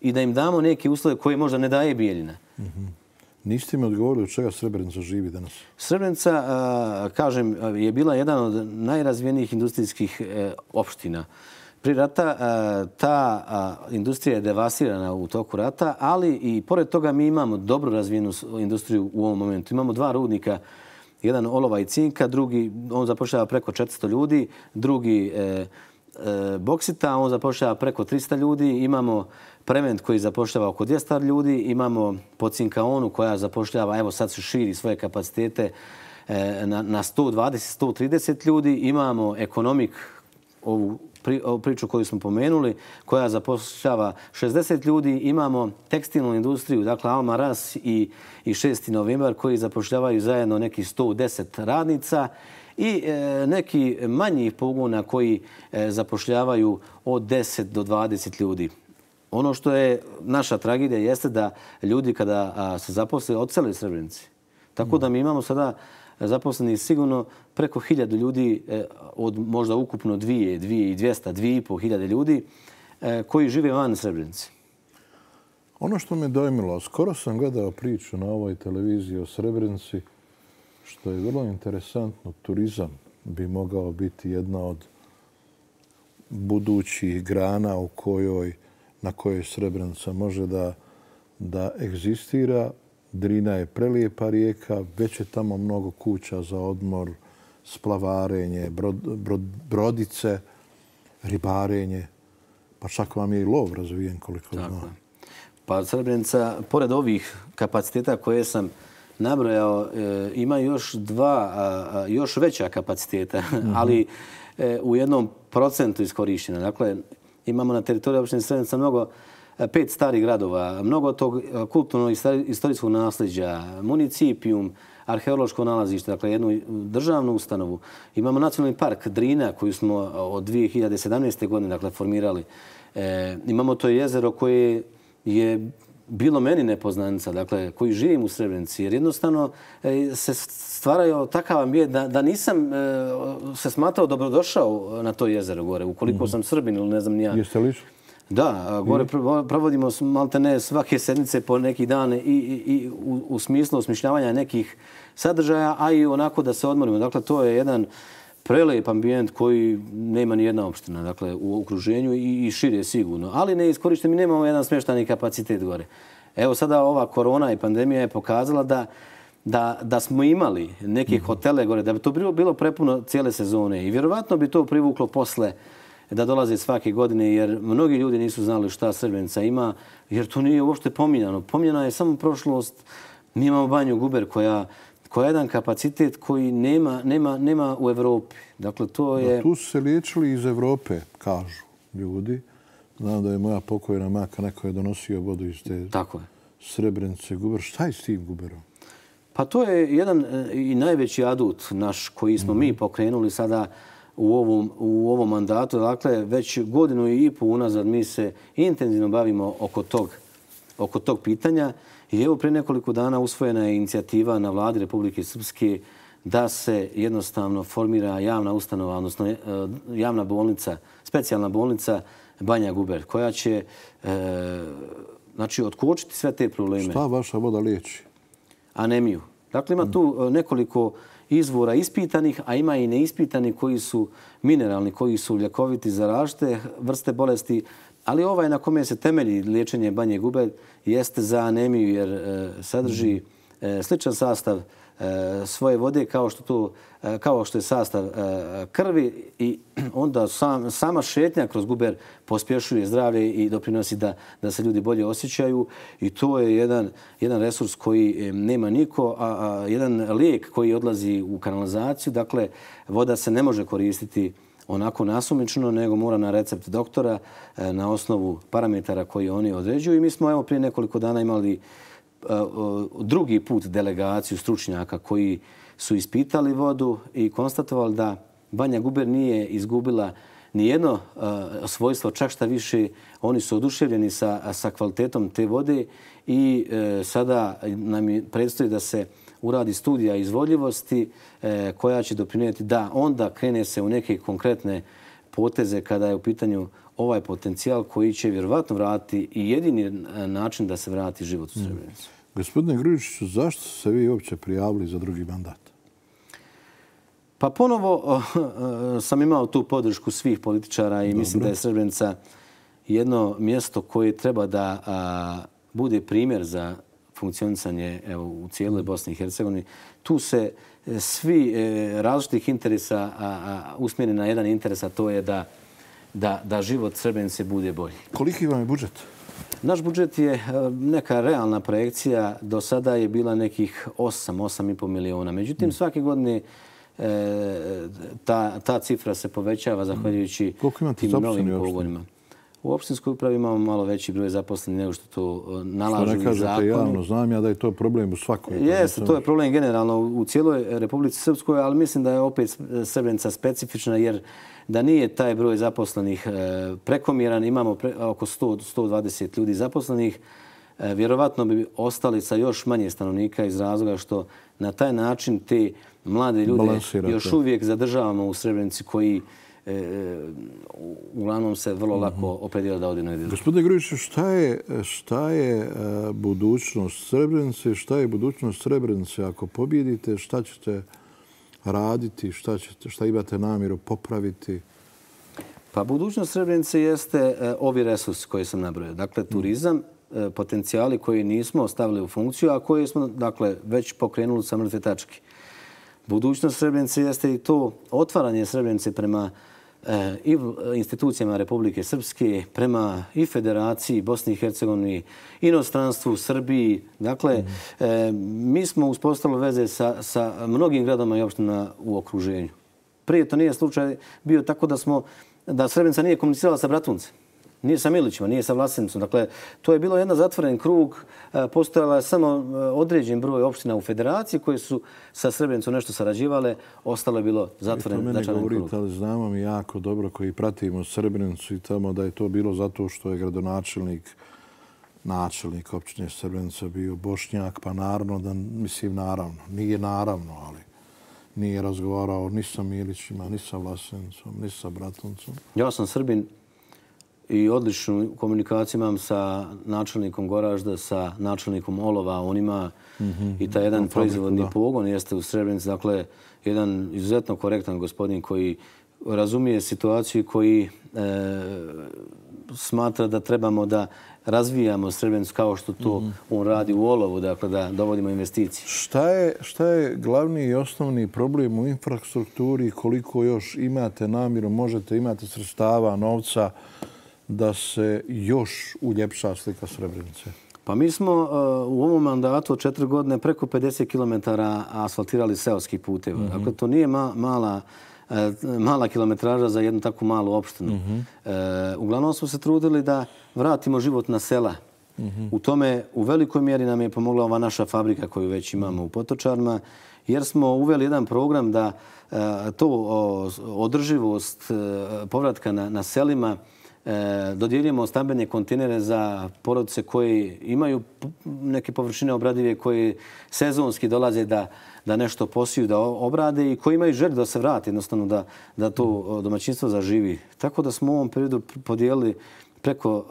i da im damo neke uslove koje možda ne daje Bijeljina. Niste mi odgovorili od čega Srebrenica živi danas? Srebrenica, kažem, je bila jedan od najrazvijenijih industrijskih opština. Prije rata ta industrija je devastirana u toku rata, ali i pored toga mi imamo dobro razvijenu industriju u ovom momentu. Imamo 2 rudnika, jedan olova i cinka, drugi, on zapošljava preko 400 ljudi, drugi boksita, on zapošljava preko 300 ljudi. Imamo Prement koji zapošljava oko 200 ljudi. Imamo Pocinkaonu koja zapošljava, evo sad su širi svoje kapacitete na 120-130 ljudi. Imamo Ekonomik, ovu priču koju smo pomenuli, koja zapošljava 60 ljudi. Imamo tekstilnu industriju, dakle Alma Ras i 6. novembar koji zapošljavaju zajedno nekih 110 radnica i neki manjih pogona koji zapošljavaju od 10 do 20 ljudi. Ono što je naša tragedija jeste da ljudi kada se zaposle odsele iz Srebrenice. Tako da mi imamo sada zaposleni sigurno preko 1000 ljudi od možda ukupno 2200, 2500 ljudi koji žive van Srebrenice. Ono što me dojmilo, skoro sam gledao priču na ovoj televiziji o Srebrenici, što je vrlo interesantno. Turizam bi mogao biti jedna od budućih grana na kojoj Srebrenica može da egzistira. Drina je prelijepa rijeka, već je tamo mnogo kuća za odmor, splavarenje, brodice, ribarenje, pa čak vam je i lov razvijen koliko znam. Pa Srebrenica, pored ovih kapaciteta koje sam nabrojao, ima još 2 još veća kapaciteta, ali u jednom procentu iskorištena. Dakle, imamo na teritoriju opštine Srebrenica 5 starih gradova, mnogo tog kulturno-istorijskog nasljeđa, municipijum, arheološko nalazište, dakle jednu državnu ustanovu. Imamo nacionalni park Drina koju smo od 2017. godine dakle, formirali. Imamo to jezero koje je bilo meni nepoznanica, dakle, koji živim u Srebrenici, jer jednostavno se stvaraju takav ambijent da nisam se smatrao dobrodošao na to jezero gore, ukoliko sam Srbin ili ne znam ni ja. Jeste li su? Da, gore provodimo maltene svake sedmice po neki dan i u smislu osmišljavanja nekih sadržaja, a i onako da se odmorimo. Dakle, to je jedan prelep ambijent koji nema ni jedna opština, dakle, u okruženju i šire sigurno. Ali ne iskorište, mi nemamo jedan smještani kapacitet gore. Evo sada ova korona i pandemija je pokazala da smo imali neke hotele gore, da bi to bilo prepuno cijele sezone i vjerovatno bi to privuklo posle da dolaze svake godine, jer mnogi ljudi nisu znali šta Srebrenica ima, jer to nije uopšte pominjano. Pominjana je samo prošlost. Mi imamo Banju Guber koja je jedan kapacitet koji nema u Evropi. Dakle, to je... Tu su se liječili iz Evrope, kažu ljudi. Znam da je moja pokojna majka, neko je donosio vodu iz te Srebrenice Guber. Šta je s tim Guberom? Pa to je jedan i najveći adut naš koji smo mi pokrenuli sada u ovom mandatu. Dakle, već 1.5 godinu unazad mi se intenzivno bavimo oko tog pitanja. I evo, prije nekoliko dana usvojena je inicijativa na vladi Republike Srpske da se jednostavno formira javna ustanova, odnosno javna bolnica, specijalna bolnica Banja Guber, koja će otkočiti sve te probleme. Šta vaša voda liječi? Anemiju. Dakle, ima tu nekoliko izvora ispitanih, a ima i neispitanih koji su mineralni, koji su ljekoviti za različite vrste bolesti. Ali ovaj na kome se temelji liječenje Banje Guber jeste za anemiju, jer sadrži sličan sastav svoje vode kao što je sastav krvi i onda sama šetnja kroz Guber pospješuje zdravlje i doprinosi da se ljudi bolje osjećaju. I to je jedan resurs koji nema niko, a jedan lijek koji odlazi u kanalizaciju. Dakle, voda se ne može koristiti onako nasumično, nego mora na recept doktora na osnovu parametara koji oni određuju. I mi smo evo prije nekoliko dana imali drugi put delegaciju stručnjaka koji su ispitali vodu i konstatovali da Banja Guber nije izgubila nijedno svojstvo, čak šta više oni su oduševljeni sa kvalitetom te vode i sada nam predstoji da se uradi studija izvodljivosti koja će doprinijeti da onda krene se u neke konkretne poteze kada je u pitanju ovaj potencijal koji će vjerovatno vratiti i jedini način da se vrati život u Srebrenicu. Gospodine Grujičiću, zašto ste se vi uopće prijavili za drugi mandat? Pa ponovo sam imao tu podršku svih političara i mislim da je Srebrenica jedno mjesto koje treba da bude primjer za funkcionisanje u cijeloj Bosni i Hercegovini. Tu se svi različitih interesa usmjeri na jedan interes, a to je da život Srebrenice bude bolji. Koliki vam je budžet? Naš budžet je neka realna projekcija. Do sada je bila nekih 8,5 miliona. Međutim, svake godine ta cifra se povećava zahvaljujući tim novim pogonima. U opštinskoj upravi imamo malo veći broj zaposlenih nego što to nalažu zakoni. Što ne kažete javno, znam ja da je to problem u svakoj. Jeste, to je problem generalno u cijeloj Republici Srpskoj, ali mislim da je opet Srebrenica specifična jer da nije taj broj zaposlenih prekomjeran, imamo oko 100-120 ljudi zaposlenih, vjerovatno bi ostali sa još manje stanovnika iz razloga što na taj način te mlade ljude još uvijek zadržavamo u Srebrenici koji uglavnom se vrlo lako opredijela da ode negdje. Gospodine Grujiću, šta je budućnost Srebrenice? Šta je budućnost Srebrenice ako pobjedite? Šta ćete raditi? Šta imate namjeru popraviti? Pa budućnost Srebrenice jeste ovi resursi koje sam nabrojao. Dakle, turizam, potencijali koje nismo stavili u funkciju, a koje smo već pokrenuli sa mrtve tačke. Budućnost Srebrenice jeste i to otvaranje Srebrenice prema i institucijama Republike Srpske, prema i Federaciji, Bosni i Hercegovini, inostranstvu, Srbiji. Dakle, mi smo uspostavili veze sa mnogim gradovima i opštinama u okruženju. Prije to nije slučaj bio tako da Srebrenica nije komunicirala sa Bratuncem. Nije sa Milićima, nije sa Vlasenicom. Dakle, to je bilo jedan zatvoren krug. Postojala je samo određen broj opština u Federaciji koje su sa Srebrenicom nešto sarađivale. Ostalo je bilo zatvoren krug. To meni govorite, ali znamo mi jako dobro koji pratimo Srebrenicu i tamo da je to bilo zato što je načelnik opštine Srebrenica bio Bošnjak, pa naravno nije naravno, ali nije razgovarao ni sa Milićima, ni sa Vlasenicom, ni sa Bratuncom. Ja sam Srbin i odličnu komunikaciju imam sa načelnikom Goražda, sa načelnikom Olova. On ima i taj jedan proizvodni pogon jeste u Srebrenici. Dakle, jedan izuzetno korektan gospodin koji razumije situaciju i koji smatra da trebamo da razvijamo Srebrenicu kao što to on radi u Olovu, dakle da dovodimo investicije. Šta je glavni i osnovni problem u infrastrukturi? Koliko još imate namjeru, imate sredstava, novca da se još uljepša slika Srebrenice? Pa mi smo u ovom mandatu od 4 godine preko 50 km asfaltirali seoskih puteva. Dakle, to nije mala kilometraža za jednu takvu malu opštinu. Uglavnom smo se trudili da vratimo život na sela. U tome u velikoj mjeri nam je pomogla ova naša fabrika koju već imamo u Potočarima, jer smo uveli jedan program da to održivost povratka na selima dodjeljujemo stambene kontejnere za porodice koji imaju neke površine obradive koje sezonski dolaze da nešto posiju, da obrade i koji imaju želju da se vrati, jednostavno da to domaćinstvo zaživi. Tako da smo u ovom periodu podijelili preko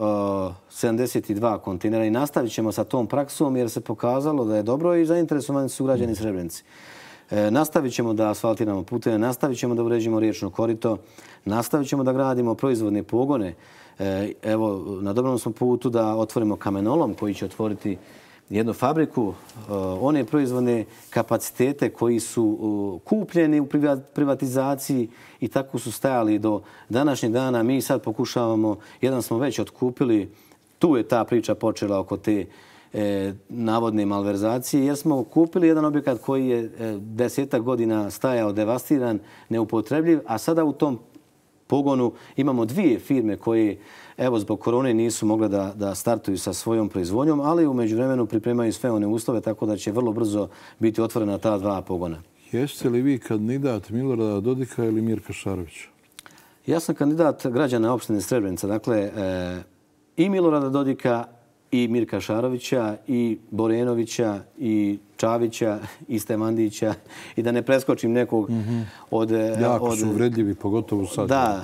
72 kontejnera i nastavit ćemo sa tom praksom jer se pokazalo da je dobro i zainteresovani su građani Srebrenici. Nastavit ćemo da asfaltiramo puteve, nastavit ćemo da uređimo riječno korito, nastavit ćemo da gradimo proizvodne pogone. Evo, na dobrom smo putu da otvorimo kamenolom koji će otvoriti jednu fabriku, one proizvodne kapacitete koji su kupljeni u privatizaciji i tako su stajali do današnjeg dana. Mi sad pokušavamo, jedan smo već otkupili, tu je ta priča počela oko te navodne malverzacije, jer smo kupili jedan objekat koji je 10 godina stajao devastiran, neupotrebljiv, a sada u tom pogonu imamo 2 firme koje zbog korone nisu mogle da startuju sa svojom proizvodnjom, ali u međuvremenu pripremaju sve one uslove, tako da će vrlo brzo biti otvorena ta 2 pogona. Jeste li vi kandidat Milorada Dodika ili Mirka Šarovića? Ja sam kandidat građana opštine Srebrenica, dakle i Milorada Dodika i Mirka Šarovića, i Borenovića, i Čavića, i Stevandića, i da ne preskočim nekog od... Jako su uvredljivi, pogotovo sad. Da,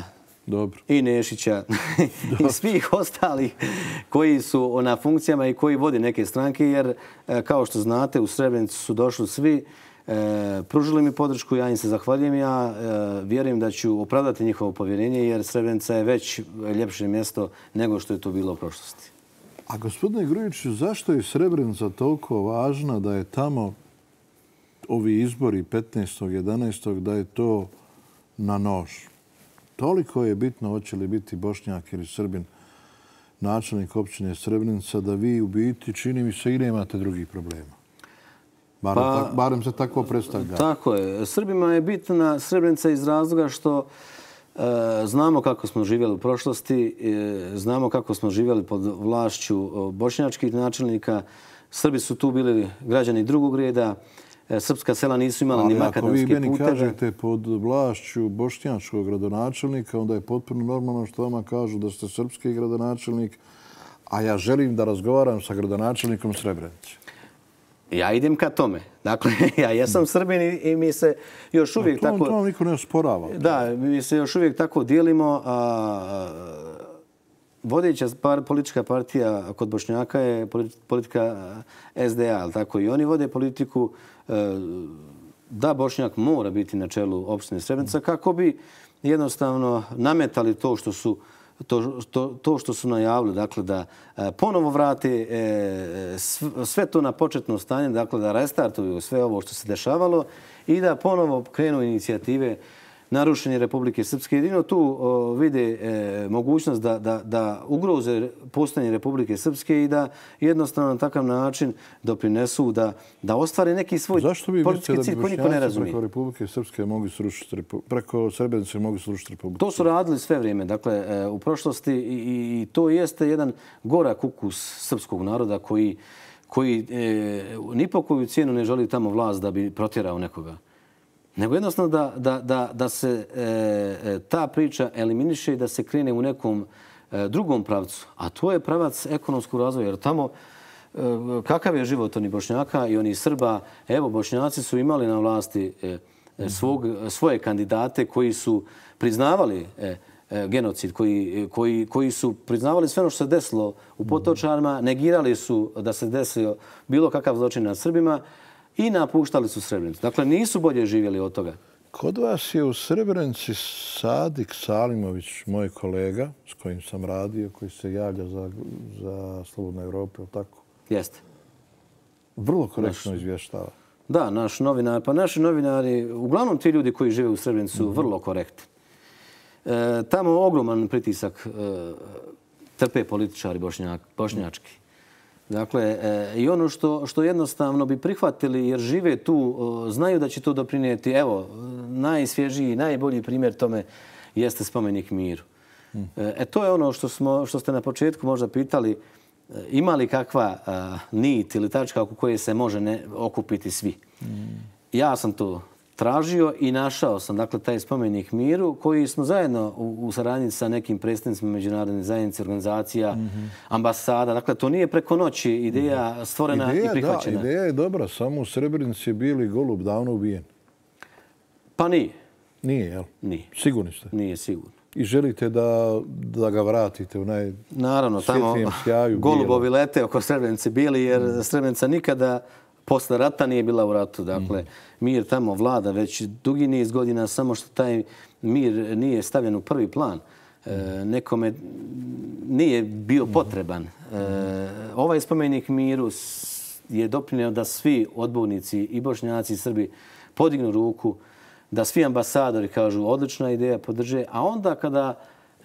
Dobro. I Nešića i svih ostalih koji su na funkcijama i koji vode neke stranke, jer kao što znate u Srebrenicu su došli svi, pružili mi podršku, ja im se zahvaljujem, ja vjerujem da ću opravdati njihovo povjerenje jer Srebrenica je već ljepše mjesto nego što je to bilo u prošlosti. A gospodine Grujiću, zašto je Srebrenica toliko važna da je tamo ovi izbori 15.11. da je to na nož? Toliko je bitno hoće li biti Bošnjak ili Srbin načelnik općine Srebrenica da vi u biti, čini mi se, i nemate drugih problema. Barem se tako predstavlja. Tako je. Srbima je bitna Srebrenica iz razloga što znamo kako smo živjeli u prošlosti, znamo kako smo živjeli pod vlašću bošnjačkih načelnika. Srbi su tu bili građani drugog reda. Srpska sela nisu imala ni makadamske puteve. Ako vi meni kažete pod vlašću bošnjačkog gradonačelnika, onda je potpuno normalno što vama kažu da ste srpski gradonačelnik, a ja želim da razgovaram sa gradonačelnikom Srebrenice. Ja idem ka tome. Dakle, ja jesam Srbin i mi se još uvijek tako... To niko ne osporava. Da, mi se još uvijek tako dijelimo. Vodeća politička partija kod Bošnjaka je politika SDA, ali tako i oni vode politiku da Bošnjak mora biti na čelu opštine Srebrenica kako bi jednostavno nametali to što su najavili, dakle da ponovo vrate sve to na početno stanje, dakle da restartuju sve ovo što se dešavalo i da ponovo krenu inicijative na rušenje Republike Srpske. Jedino tu vide mogućnost da ugroze postojanje Republike Srpske i da jednostavno na takav način doprinesu da ostvare neki svoj politički cilj koji niko ne razumije. Preko Republike Srpske mogli srušiti, preko Srebrenice mogli srušiti Republike? To su radili sve vrijeme, dakle u prošlosti i to jeste jedan gorak ukus srpskog naroda koji ni po koju cijenu ne želi tamo vlast da bi protjerao nekoga. Nego jednostavno da se ta priča eliminiše i da se krene u nekom drugom pravcu. A to je pravac ekonomskog razvoja. Jer tamo kakav je život oni Bošnjaka i oni Srba? Evo, Bošnjaci su imali na vlasti svoje kandidate koji su priznavali genocid, koji su priznavali sve ono što se desilo u Potočarima, negirali su da se desio bilo kakav zločin nad Srbima i napuštali su Srebrenicu. Dakle, nisu bolje živjeli od toga. Kod vas je u Srebrenici Sadik Salimović, moj kolega s kojim sam radio, koji se javlja za Slobodnu Evropu, ili tako? Jeste. Vrlo korektno izvještava. Da, naš novinar. Pa naši novinari, uglavnom ti ljudi koji žive u Srebrenici su vrlo korektni. Tamo ogroman pritisak trpe političari bošnjački. Dakle, i ono što jednostavno bi prihvatili jer žive tu, znaju da će to doprinijeti. Evo, najsvježiji, najbolji primjer tome jeste spomenik miru. To je ono što ste na početku možda pitali, ima li kakva nit ili tačka oko koje se može okupiti svi. Ja sam to tražio i našao sam taj spomenik miru koji smo zajedno u saradnji sa nekim predstavnicima međunarodne zajednice, organizacija, ambasada. Dakle, to nije preko noći ideja stvorena i prihvaćena. Ideja je dobra, samo u Srebrenici je bili golub davno ubijen. Pa nije. Nije, jel? Nije. Sigurni ste? Nije sigurno. I želite da ga vratite u najsvjetlijem sjaju? Naravno, tamo golubovi lete oko Srebrenice bili jer Srebrenica nikada posle rata nije bila u ratu. Dakle, mir tamo vlada već dugi niz godina, samo što taj mir nije stavljen u prvi plan. Nekome nije bio potreban. Ovaj spomenik miru je doprinio da svi odbornici, i Bošnjaci i Srbi, podignu ruku, da svi ambasadori kažu odlična ideja, podrže, a onda kada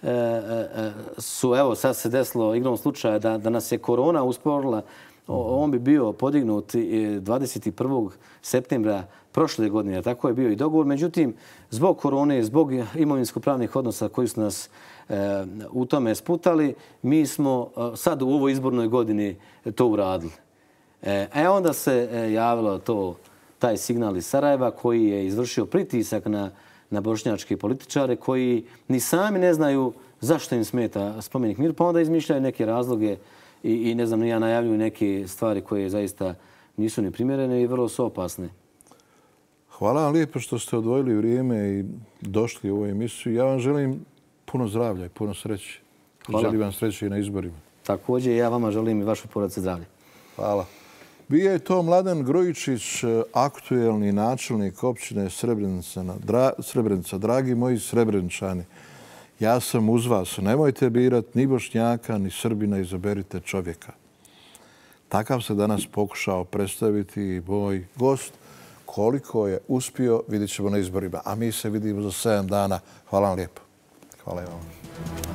su, evo sad se desilo igrom slučaja da nas je korona usporila, on bi bio podignut 21. septembra prošle godine, tako je bio i dogovor. Međutim, zbog korone, zbog imovinsko-pravnih odnosa koji su nas u tome sputali, mi smo sad u ovoj izbornoj godini to uradili. Onda se javilo taj signal iz Sarajeva koji je izvršio pritisak na bošnjačke političare koji ni sami ne znaju zašto im smeta spomenik miru, pa onda izmišljaju neke razloge i ne znam, ja najavljuju neke stvari koje zaista nisu ni primjerene i vrlo su opasne. Hvala vam lijepo što ste odvojili vrijeme i došli u ovu emisiju. Ja vam želim puno zdravlja i puno sreće. Želim vam sreće i na izborima. Također ja vama želim i vašu porodicu zdravlje. Hvala. Bio je to Mladen Grujičić, aktuelni načelnik općine Srebrenica. Dragi moji Srebreničani, ja sam uz vas. Nemojte birati ni Bošnjaka, ni Srbina, izaberite čovjeka. Takav se danas pokušao predstaviti i moj gost. Koliko je uspio, vidjet ćemo na izborima. A mi se vidimo za 7 dana. Hvala vam lijepo. Hvala vam.